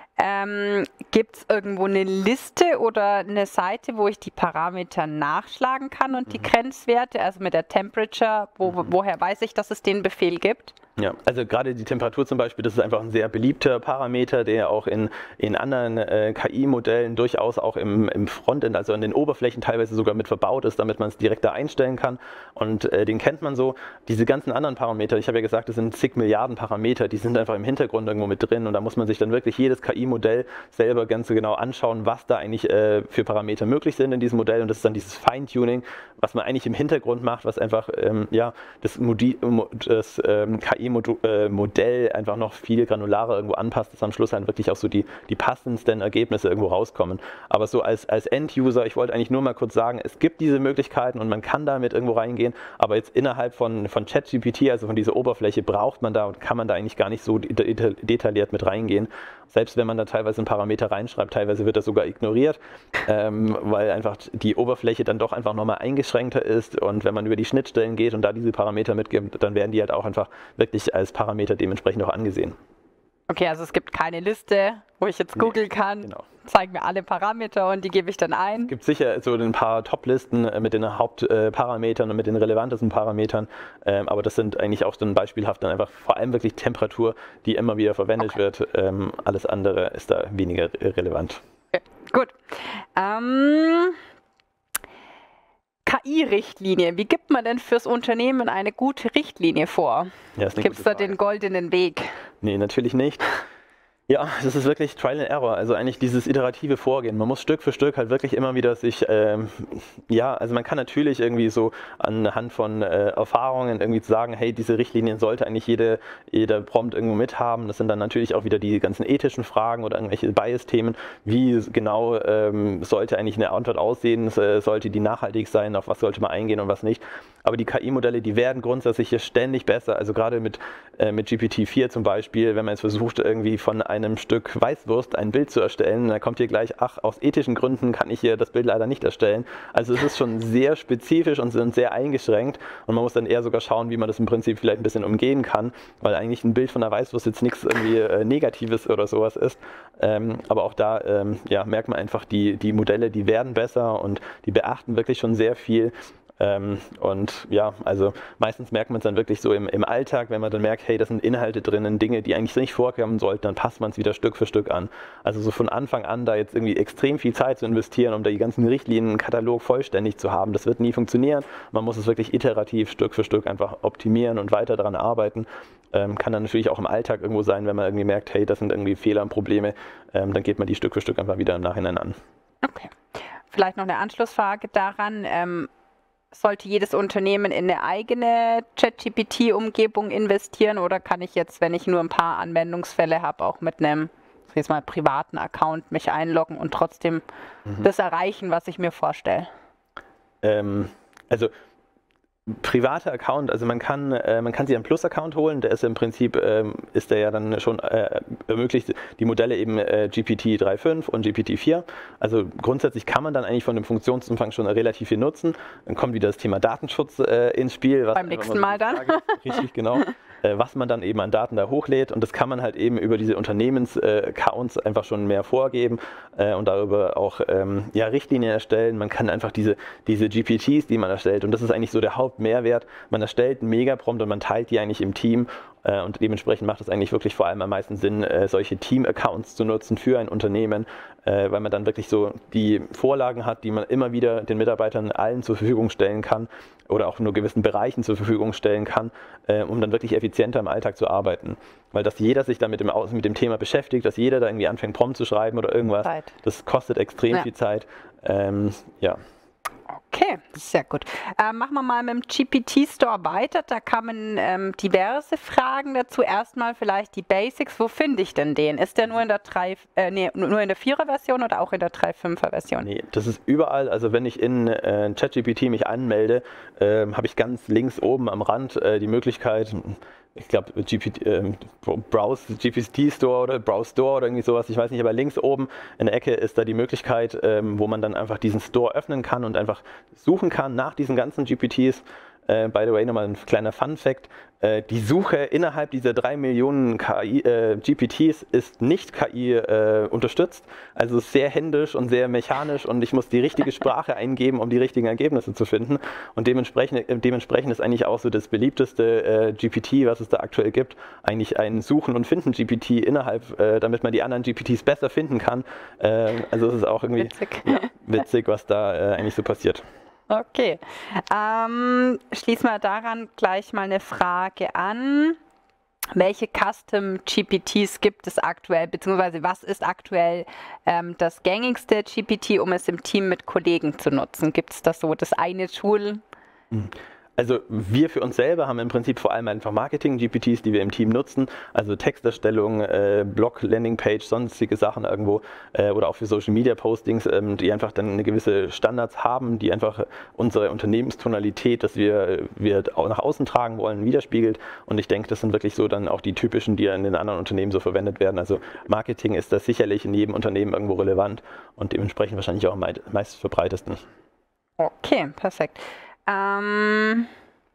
Ähm, gibt es irgendwo eine Liste oder eine Seite, wo ich die Parameter nachschlagen kann und die Grenzwerte, also mit der Temperature, wo, mhm. woher weiß ich, dass es den Befehl gibt? Ja, also gerade die Temperatur zum Beispiel, das ist einfach ein sehr beliebter Parameter, der auch in, in anderen äh, K I-Modellen durchaus auch im, im Frontend, also an den Oberflächen teilweise sogar mit verbaut ist, damit man es direkt da einstellen kann, und äh, den kennt man so. Diese ganzen anderen Parameter, ich habe ja gesagt, das sind zig Milliarden Parameter, die sind einfach im Hintergrund irgendwo mit drin, und da muss man sich dann wirklich jedes K I-Modell selber ganz genau anschauen, was da eigentlich äh, für Parameter möglich sind in diesem Modell, und das ist dann dieses Feintuning, was man eigentlich im Hintergrund macht, was einfach ähm, ja, das, Modi das ähm, K I-Modell einfach noch viel granularer irgendwo anpasst, dass am Schluss halt wirklich auch so die, die passendsten Ergebnisse irgendwo rauskommen. Aber so als, als End-User, ich wollte eigentlich nur mal kurz sagen, es gibt diese Möglichkeiten und man kann damit irgendwo reingehen, aber jetzt innerhalb von, von ChatGPT, also von dieser Oberfläche, braucht man da und kann man da eigentlich gar nicht so detailliert mit reingehen. Selbst wenn man da teilweise einen Parameter reinschreibt, teilweise wird das sogar ignoriert, ähm, weil einfach die Oberfläche dann doch einfach nochmal eingeschränkter ist, und wenn man über die Schnittstellen geht und da diese Parameter mitgibt, dann werden die halt auch einfach wirklich als Parameter dementsprechend auch angesehen. Okay, also es gibt keine Liste, wo ich jetzt googeln kann, genau. Zeig mir alle Parameter und die gebe ich dann ein. Es gibt sicher so ein paar Top-Listen mit den Hauptparametern und mit den relevantesten Parametern, ähm, aber das sind eigentlich auch dann beispielhaft dann einfach vor allem wirklich Temperatur, die immer wieder verwendet okay. wird. Ähm, alles andere ist da weniger relevant. Okay, gut. Ähm, K I-Richtlinie. Wie gibt man denn fürs Unternehmen eine gute Richtlinie vor? Ja, gibt es da den goldenen Weg? Nee, natürlich nicht. Ja, das ist wirklich Trial and Error, also eigentlich dieses iterative Vorgehen. Man muss Stück für Stück halt wirklich immer wieder sich, ähm, ja, also man kann natürlich irgendwie so anhand von äh, Erfahrungen irgendwie sagen, hey, diese Richtlinien sollte eigentlich jede, jeder Prompt irgendwo mithaben. Das sind dann natürlich auch wieder die ganzen ethischen Fragen oder irgendwelche Bias-Themen. Wie genau ähm, sollte eigentlich eine Antwort aussehen? Sollte die nachhaltig sein? Auf was sollte man eingehen und was nicht? Aber die K I-Modelle, die werden grundsätzlich hier ständig besser. Also gerade mit, äh, mit G P T vier zum Beispiel, wenn man jetzt versucht, irgendwie von einem Stück Weißwurst ein Bild zu erstellen, dann kommt hier gleich, ach, aus ethischen Gründen kann ich hier das Bild leider nicht erstellen. Also es ist schon sehr spezifisch und sehr eingeschränkt, und man muss dann eher sogar schauen, wie man das im Prinzip vielleicht ein bisschen umgehen kann, weil eigentlich ein Bild von der Weißwurst jetzt nichts irgendwie äh, Negatives oder sowas ist. Ähm, aber auch da ähm, ja, merkt man einfach, die, die Modelle, die werden besser und die beachten wirklich schon sehr viel. Ähm, und ja, also meistens merkt man es dann wirklich so im, im Alltag, wenn man dann merkt, hey, das sind Inhalte drinnen, Dinge, die eigentlich nicht vorkommen sollten, dann passt man es wieder Stück für Stück an. Also so von Anfang an da jetzt irgendwie extrem viel Zeit zu investieren, um da die ganzen Richtlinien-Katalog vollständig zu haben, das wird nie funktionieren. Man muss es wirklich iterativ Stück für Stück einfach optimieren und weiter daran arbeiten. Ähm, kann dann natürlich auch im Alltag irgendwo sein, wenn man irgendwie merkt, hey, das sind irgendwie Fehler und Probleme, ähm, dann geht man die Stück für Stück einfach wieder im Nachhinein an. Okay. Vielleicht noch eine Anschlussfrage daran. Ähm, Sollte jedes Unternehmen in eine eigene ChatGPT-Umgebung investieren, oder kann ich jetzt, wenn ich nur ein paar Anwendungsfälle habe, auch mit einem jetzt mal privaten Account mich einloggen und trotzdem mhm. das erreichen, was ich mir vorstelle? Ähm, also privater Account, also man kann, äh, man kann sich einen Plus-Account holen, der ist im Prinzip, ähm, ist der ja dann schon äh, ermöglicht, die Modelle eben äh, G P T drei Punkt fünf und G P T vier. Also grundsätzlich kann man dann eigentlich von dem Funktionsumfang schon relativ viel nutzen. Dann kommt wieder das Thema Datenschutz äh, ins Spiel. Was Beim nächsten Mal dann. Frage, richtig, genau. äh, was man dann eben an Daten da hochlädt, und das kann man halt eben über diese Unternehmens-Accounts einfach schon mehr vorgeben äh, und darüber auch ähm, ja, Richtlinien erstellen. Man kann einfach diese, diese G P Ts, die man erstellt, und das ist eigentlich so der Hauptmehrwert, man erstellt einen Megaprompt und man teilt die eigentlich im Team, äh, und dementsprechend macht es eigentlich wirklich vor allem am meisten Sinn, äh, solche Team-Accounts zu nutzen für ein Unternehmen, äh, weil man dann wirklich so die Vorlagen hat, die man immer wieder den Mitarbeitern allen zur Verfügung stellen kann oder auch nur gewissen Bereichen zur Verfügung stellen kann, äh, um dann wirklich effizienter im Alltag zu arbeiten. Weil dass jeder sich dann mit dem, mit dem Thema beschäftigt, dass jeder da irgendwie anfängt, Prompt zu schreiben oder irgendwas, Zeit. Das kostet extrem ja. viel Zeit. Ähm, ja. Okay, sehr gut. Ähm, machen wir mal mit dem G P T Store weiter. Da kamen ähm, diverse Fragen dazu. Erstmal vielleicht die Basics. Wo finde ich denn den? Ist der nur in der drei, äh, nee, nur in der vierer Version oder auch in der drei Punkt fünfer Version? Nee, das ist überall. Also wenn ich in äh, ChatGPT mich anmelde, äh, habe ich ganz links oben am Rand äh, die Möglichkeit, ich glaube, äh, Browse G P T Store oder Browse Store oder irgendwie sowas, ich weiß nicht, aber links oben in der Ecke ist da die Möglichkeit, ähm, wo man dann einfach diesen Store öffnen kann und einfach suchen kann nach diesen ganzen G P Ts. Äh, by the way, nochmal ein kleiner Fun-Fact: äh, Die Suche innerhalb dieser drei Millionen K I, äh, G P Ts ist nicht K I äh, unterstützt, also sehr händisch und sehr mechanisch, und ich muss die richtige Sprache eingeben, um die richtigen Ergebnisse zu finden, und dementsprechend, äh, dementsprechend ist eigentlich auch so das beliebteste äh, G P T, was es da aktuell gibt, eigentlich ein Suchen- und Finden-G P T innerhalb, äh, damit man die anderen G P Ts besser finden kann. Äh, also es ist auch irgendwie witzig, ja, witzig was da äh, eigentlich so passiert. Okay, ähm, schließen wir daran gleich mal eine Frage an. Welche Custom G P Ts gibt es aktuell, beziehungsweise was ist aktuell ähm, das gängigste G P T, um es im Team mit Kollegen zu nutzen? Gibt es das so, das eine Tool? Mhm. Also wir für uns selber haben im Prinzip vor allem einfach Marketing-G P Ts, die wir im Team nutzen, also Texterstellung, äh, Blog, Landingpage, sonstige Sachen irgendwo äh, oder auch für Social-Media-Postings, ähm, die einfach dann eine gewisse Standards haben, die einfach unsere Unternehmenstonalität, dass wir, wir auch nach außen tragen wollen, widerspiegelt, und ich denke, das sind wirklich so dann auch die typischen, die in den anderen Unternehmen so verwendet werden. Also Marketing ist da sicherlich in jedem Unternehmen irgendwo relevant und dementsprechend wahrscheinlich auch am meist verbreitesten. Okay, perfekt. Ähm,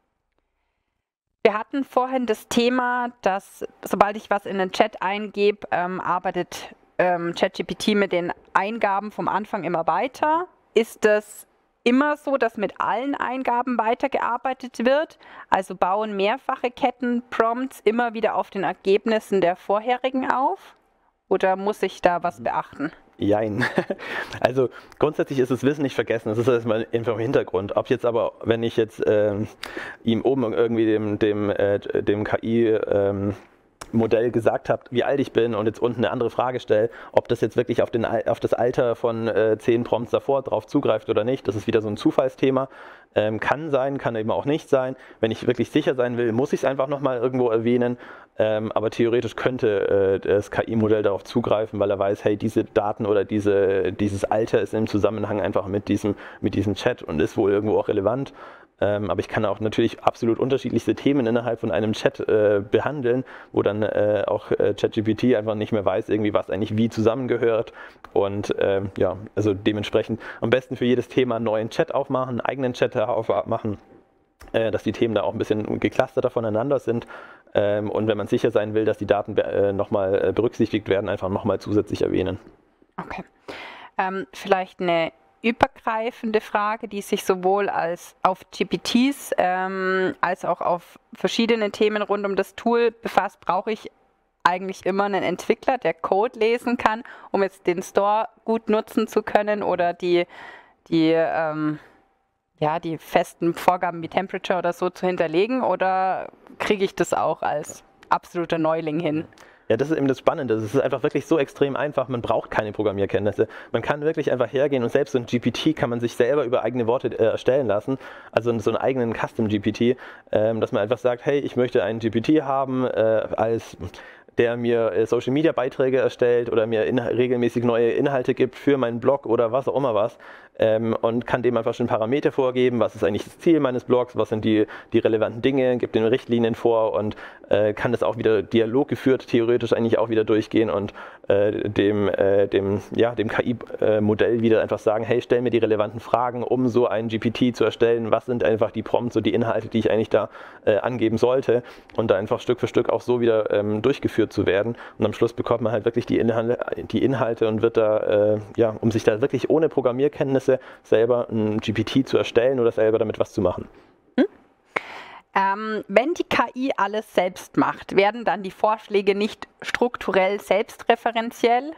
wir hatten vorhin das Thema, dass sobald ich was in den Chat eingebe, ähm, arbeitet ähm, ChatGPT mit den Eingaben vom Anfang immer weiter. Ist das immer so, dass mit allen Eingaben weitergearbeitet wird? Also bauen mehrfache Ketten-Prompts immer wieder auf den Ergebnissen der vorherigen auf? Oder muss ich da was beachten? Jein. Also grundsätzlich ist das Wissen nicht vergessen, das ist erstmal einfach im Hintergrund. Ob jetzt aber, wenn ich jetzt ähm, ihm oben irgendwie dem, dem, äh, dem K I ähm, Modell gesagt habe, wie alt ich bin, und jetzt unten eine andere Frage stelle, ob das jetzt wirklich auf, den, auf das Alter von äh, zehn Prompts davor drauf zugreift oder nicht, das ist wieder so ein Zufallsthema. Ähm, kann sein, kann eben auch nicht sein. Wenn ich wirklich sicher sein will, muss ich es einfach nochmal irgendwo erwähnen. Ähm, aber theoretisch könnte äh, das K I-Modell darauf zugreifen, weil er weiß, hey, diese Daten oder diese, dieses Alter ist im Zusammenhang einfach mit diesem, mit diesem Chat und ist wohl irgendwo auch relevant. Ähm, aber ich kann auch natürlich absolut unterschiedlichste Themen innerhalb von einem Chat äh, behandeln, wo dann äh, auch äh, ChatGPT einfach nicht mehr weiß, irgendwie was eigentlich wie zusammengehört. Und ähm, ja, also dementsprechend am besten für jedes Thema einen neuen Chat aufmachen, einen eigenen Chat aufmachen, äh, dass die Themen da auch ein bisschen geclusterter voneinander sind. Ähm, und wenn man sicher sein will, dass die Daten äh, nochmal berücksichtigt werden, einfach nochmal zusätzlich erwähnen. Okay. Ähm, vielleicht eine übergreifende Frage, die sich sowohl als auf G P Ts ähm, als auch auf verschiedene Themen rund um das Tool befasst. Brauche ich eigentlich immer einen Entwickler, der Code lesen kann, um jetzt den Store gut nutzen zu können, oder die, die, ähm, ja, die festen Vorgaben wie Temperature oder so zu hinterlegen, oder kriege ich das auch als absoluter Neuling hin? Ja, das ist eben das Spannende. Es ist einfach wirklich so extrem einfach. Man braucht keine Programmierkenntnisse. Man kann wirklich einfach hergehen, und selbst so ein G P T kann man sich selber über eigene Worte äh, erstellen lassen. Also so einen eigenen Custom G P T, ähm, dass man einfach sagt, hey, ich möchte einen G P T haben äh, als der mir äh, Social-Media-Beiträge erstellt oder mir regelmäßig neue Inhalte gibt für meinen Blog oder was auch immer was, ähm, und kann dem einfach schon Parameter vorgeben, was ist eigentlich das Ziel meines Blogs, was sind die, die relevanten Dinge, gibt den Richtlinien vor und äh, kann das auch wieder dialoggeführt theoretisch eigentlich auch wieder durchgehen und äh, dem, äh, dem, ja, dem K I-Modell wieder einfach sagen, hey, stell mir die relevanten Fragen, um so ein G P T zu erstellen, was sind einfach die Prompts und die Inhalte, die ich eigentlich da äh, angeben sollte und da einfach Stück für Stück auch so wieder ähm, durchgeführt zu werden und am Schluss bekommt man halt wirklich die Inhalte, die Inhalte und wird da, äh, ja, um sich da wirklich ohne Programmierkenntnisse selber ein G P T zu erstellen oder selber damit was zu machen. Hm? Ähm, wenn die K I alles selbst macht, werden dann die Vorschläge nicht strukturell selbstreferenziell?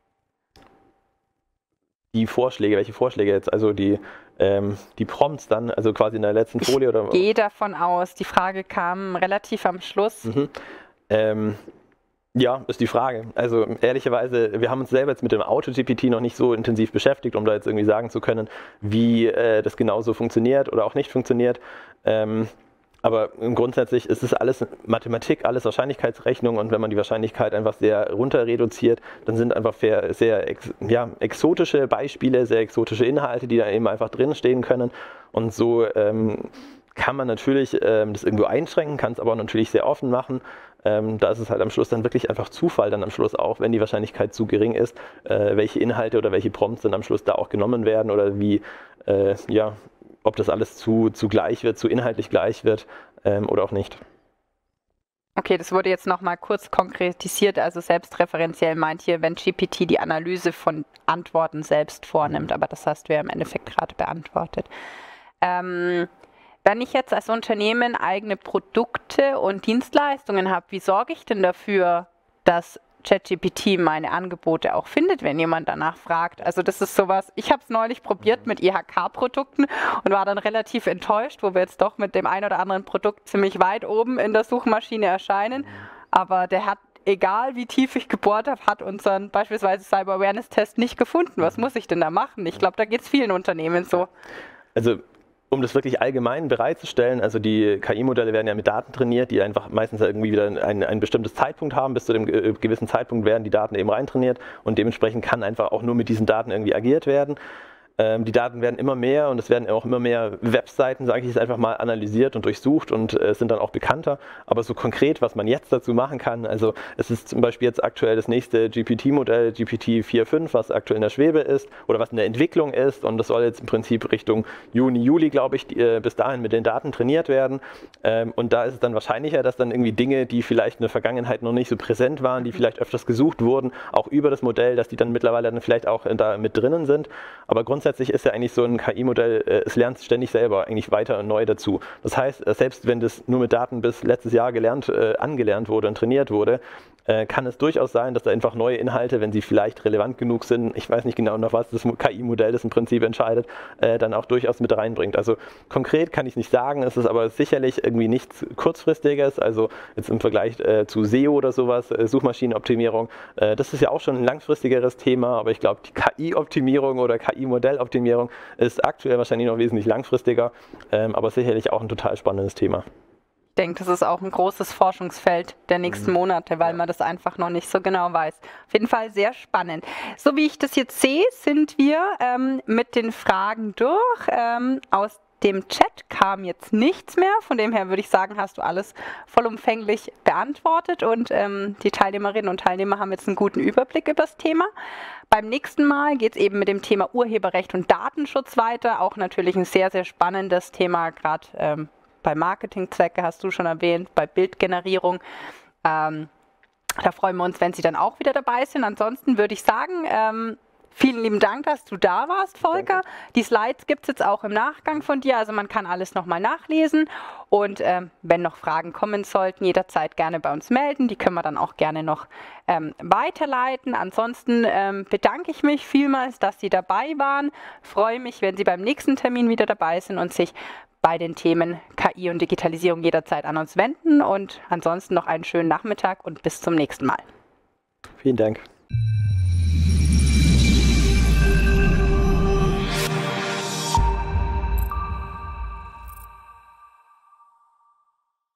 Die Vorschläge, welche Vorschläge jetzt? Also die, ähm, die Prompts dann, also quasi in der letzten Folie? Oder? Ich gehe davon aus, die Frage kam relativ am Schluss. Mhm. Ähm, ja, ist die Frage. Also ehrlicherweise, wir haben uns selber jetzt mit dem Auto-G P T noch nicht so intensiv beschäftigt, um da jetzt irgendwie sagen zu können, wie äh, das genauso funktioniert oder auch nicht funktioniert. Ähm, Aber grundsätzlich ist es alles Mathematik, alles Wahrscheinlichkeitsrechnung und wenn man die Wahrscheinlichkeit einfach sehr runter reduziert, dann sind einfach sehr, sehr ex, ja, exotische Beispiele, sehr exotische Inhalte, die da eben einfach drinstehen können und so ähm, kann man natürlich ähm, das irgendwo einschränken, kann es aber auch natürlich sehr offen machen. Ähm, da ist es halt am Schluss dann wirklich einfach Zufall dann am Schluss auch, wenn die Wahrscheinlichkeit zu gering ist, äh, welche Inhalte oder welche Prompts dann am Schluss da auch genommen werden oder wie, äh, ja, ob das alles zu, zu gleich wird, zu inhaltlich gleich wird ähm, oder auch nicht. Okay, das wurde jetzt nochmal kurz konkretisiert, also selbstreferenziell meint hier, wenn G P T die Analyse von Antworten selbst vornimmt, aber das hast du ja im Endeffekt gerade beantwortet. Ähm, wenn ich jetzt als Unternehmen eigene Produkte und Dienstleistungen habe, wie sorge ich denn dafür, dass ChatGPT meine Angebote auch findet, wenn jemand danach fragt? Also das ist sowas, ich habe es neulich probiert mit I H K-Produkten und war dann relativ enttäuscht, wo wir jetzt doch mit dem ein oder anderen Produkt ziemlich weit oben in der Suchmaschine erscheinen, aber der hat, egal wie tief ich gebohrt habe, hat unseren beispielsweise Cyber-Awareness-Test nicht gefunden. Was muss ich denn da machen? Ich glaube, da geht es vielen Unternehmen so. Also um das wirklich allgemein bereitzustellen, also die K I-Modelle werden ja mit Daten trainiert, die einfach meistens irgendwie wieder ein, ein bestimmtes Zeitpunkt haben. Bis zu dem gewissen Zeitpunkt werden die Daten eben reintrainiert und dementsprechend kann einfach auch nur mit diesen Daten irgendwie agiert werden. Ähm, die Daten werden immer mehr und es werden auch immer mehr Webseiten, sage ich jetzt einfach mal, analysiert und durchsucht und äh, sind dann auch bekannter. Aber so konkret, was man jetzt dazu machen kann, also es ist zum Beispiel jetzt aktuell das nächste G P T-Modell, G P T vier Punkt fünf, was aktuell in der Schwebe ist oder was in der Entwicklung ist und das soll jetzt im Prinzip Richtung Juni, Juli, glaube ich, die, äh, bis dahin mit den Daten trainiert werden. Ähm, und da ist es dann wahrscheinlicher, dass dann irgendwie Dinge, die vielleicht in der Vergangenheit noch nicht so präsent waren, die vielleicht öfters gesucht wurden, auch über das Modell, dass die dann mittlerweile dann vielleicht auch da mit drinnen sind. Aber grundsätzlich ist ja eigentlich so ein K I-Modell, äh, es lernt ständig selber eigentlich weiter und neu dazu. Das heißt, äh, selbst wenn das nur mit Daten bis letztes Jahr gelernt, äh, angelernt wurde und trainiert wurde, äh, kann es durchaus sein, dass da einfach neue Inhalte, wenn sie vielleicht relevant genug sind, ich weiß nicht genau, nach was das K I-Modell das im Prinzip entscheidet, äh, dann auch durchaus mit reinbringt. Also konkret kann ich es nicht sagen, es ist aber sicherlich irgendwie nichts Kurzfristiges, also jetzt im Vergleich äh, zu S E O oder sowas, äh, Suchmaschinenoptimierung, äh, das ist ja auch schon ein langfristigeres Thema, aber ich glaube, die K I-Optimierung oder K I-Modelloptimierung ist aktuell wahrscheinlich noch wesentlich langfristiger, ähm, aber sicherlich auch ein total spannendes Thema. Ich denke, das ist auch ein großes Forschungsfeld der nächsten Monate, weil man das einfach noch nicht so genau weiß. Auf jeden Fall sehr spannend. So wie ich das jetzt sehe, sind wir ähm, mit den Fragen durch. Ähm, aus dem Chat kam jetzt nichts mehr. Von dem her würde ich sagen, hast du alles vollumfänglich beantwortet und ähm, die Teilnehmerinnen und Teilnehmer haben jetzt einen guten Überblick über das Thema. Beim nächsten Mal geht es eben mit dem Thema Urheberrecht und Datenschutz weiter. Auch natürlich ein sehr, sehr spannendes Thema, gerade ähm, bei Marketingzwecke hast du schon erwähnt, bei Bildgenerierung. Ähm, da freuen wir uns, wenn Sie dann auch wieder dabei sind. Ansonsten würde ich sagen, ähm, vielen lieben Dank, dass du da warst, Volker. Danke. Die Slides gibt es jetzt auch im Nachgang von dir, also man kann alles nochmal nachlesen. Und ähm, wenn noch Fragen kommen sollten, jederzeit gerne bei uns melden. Die können wir dann auch gerne noch ähm, weiterleiten. Ansonsten ähm, bedanke ich mich vielmals, dass Sie dabei waren. Freue mich, wenn Sie beim nächsten Termin wieder dabei sind und sich bei den Themen K I und Digitalisierung jederzeit an uns wenden. Und ansonsten noch einen schönen Nachmittag und bis zum nächsten Mal. Vielen Dank.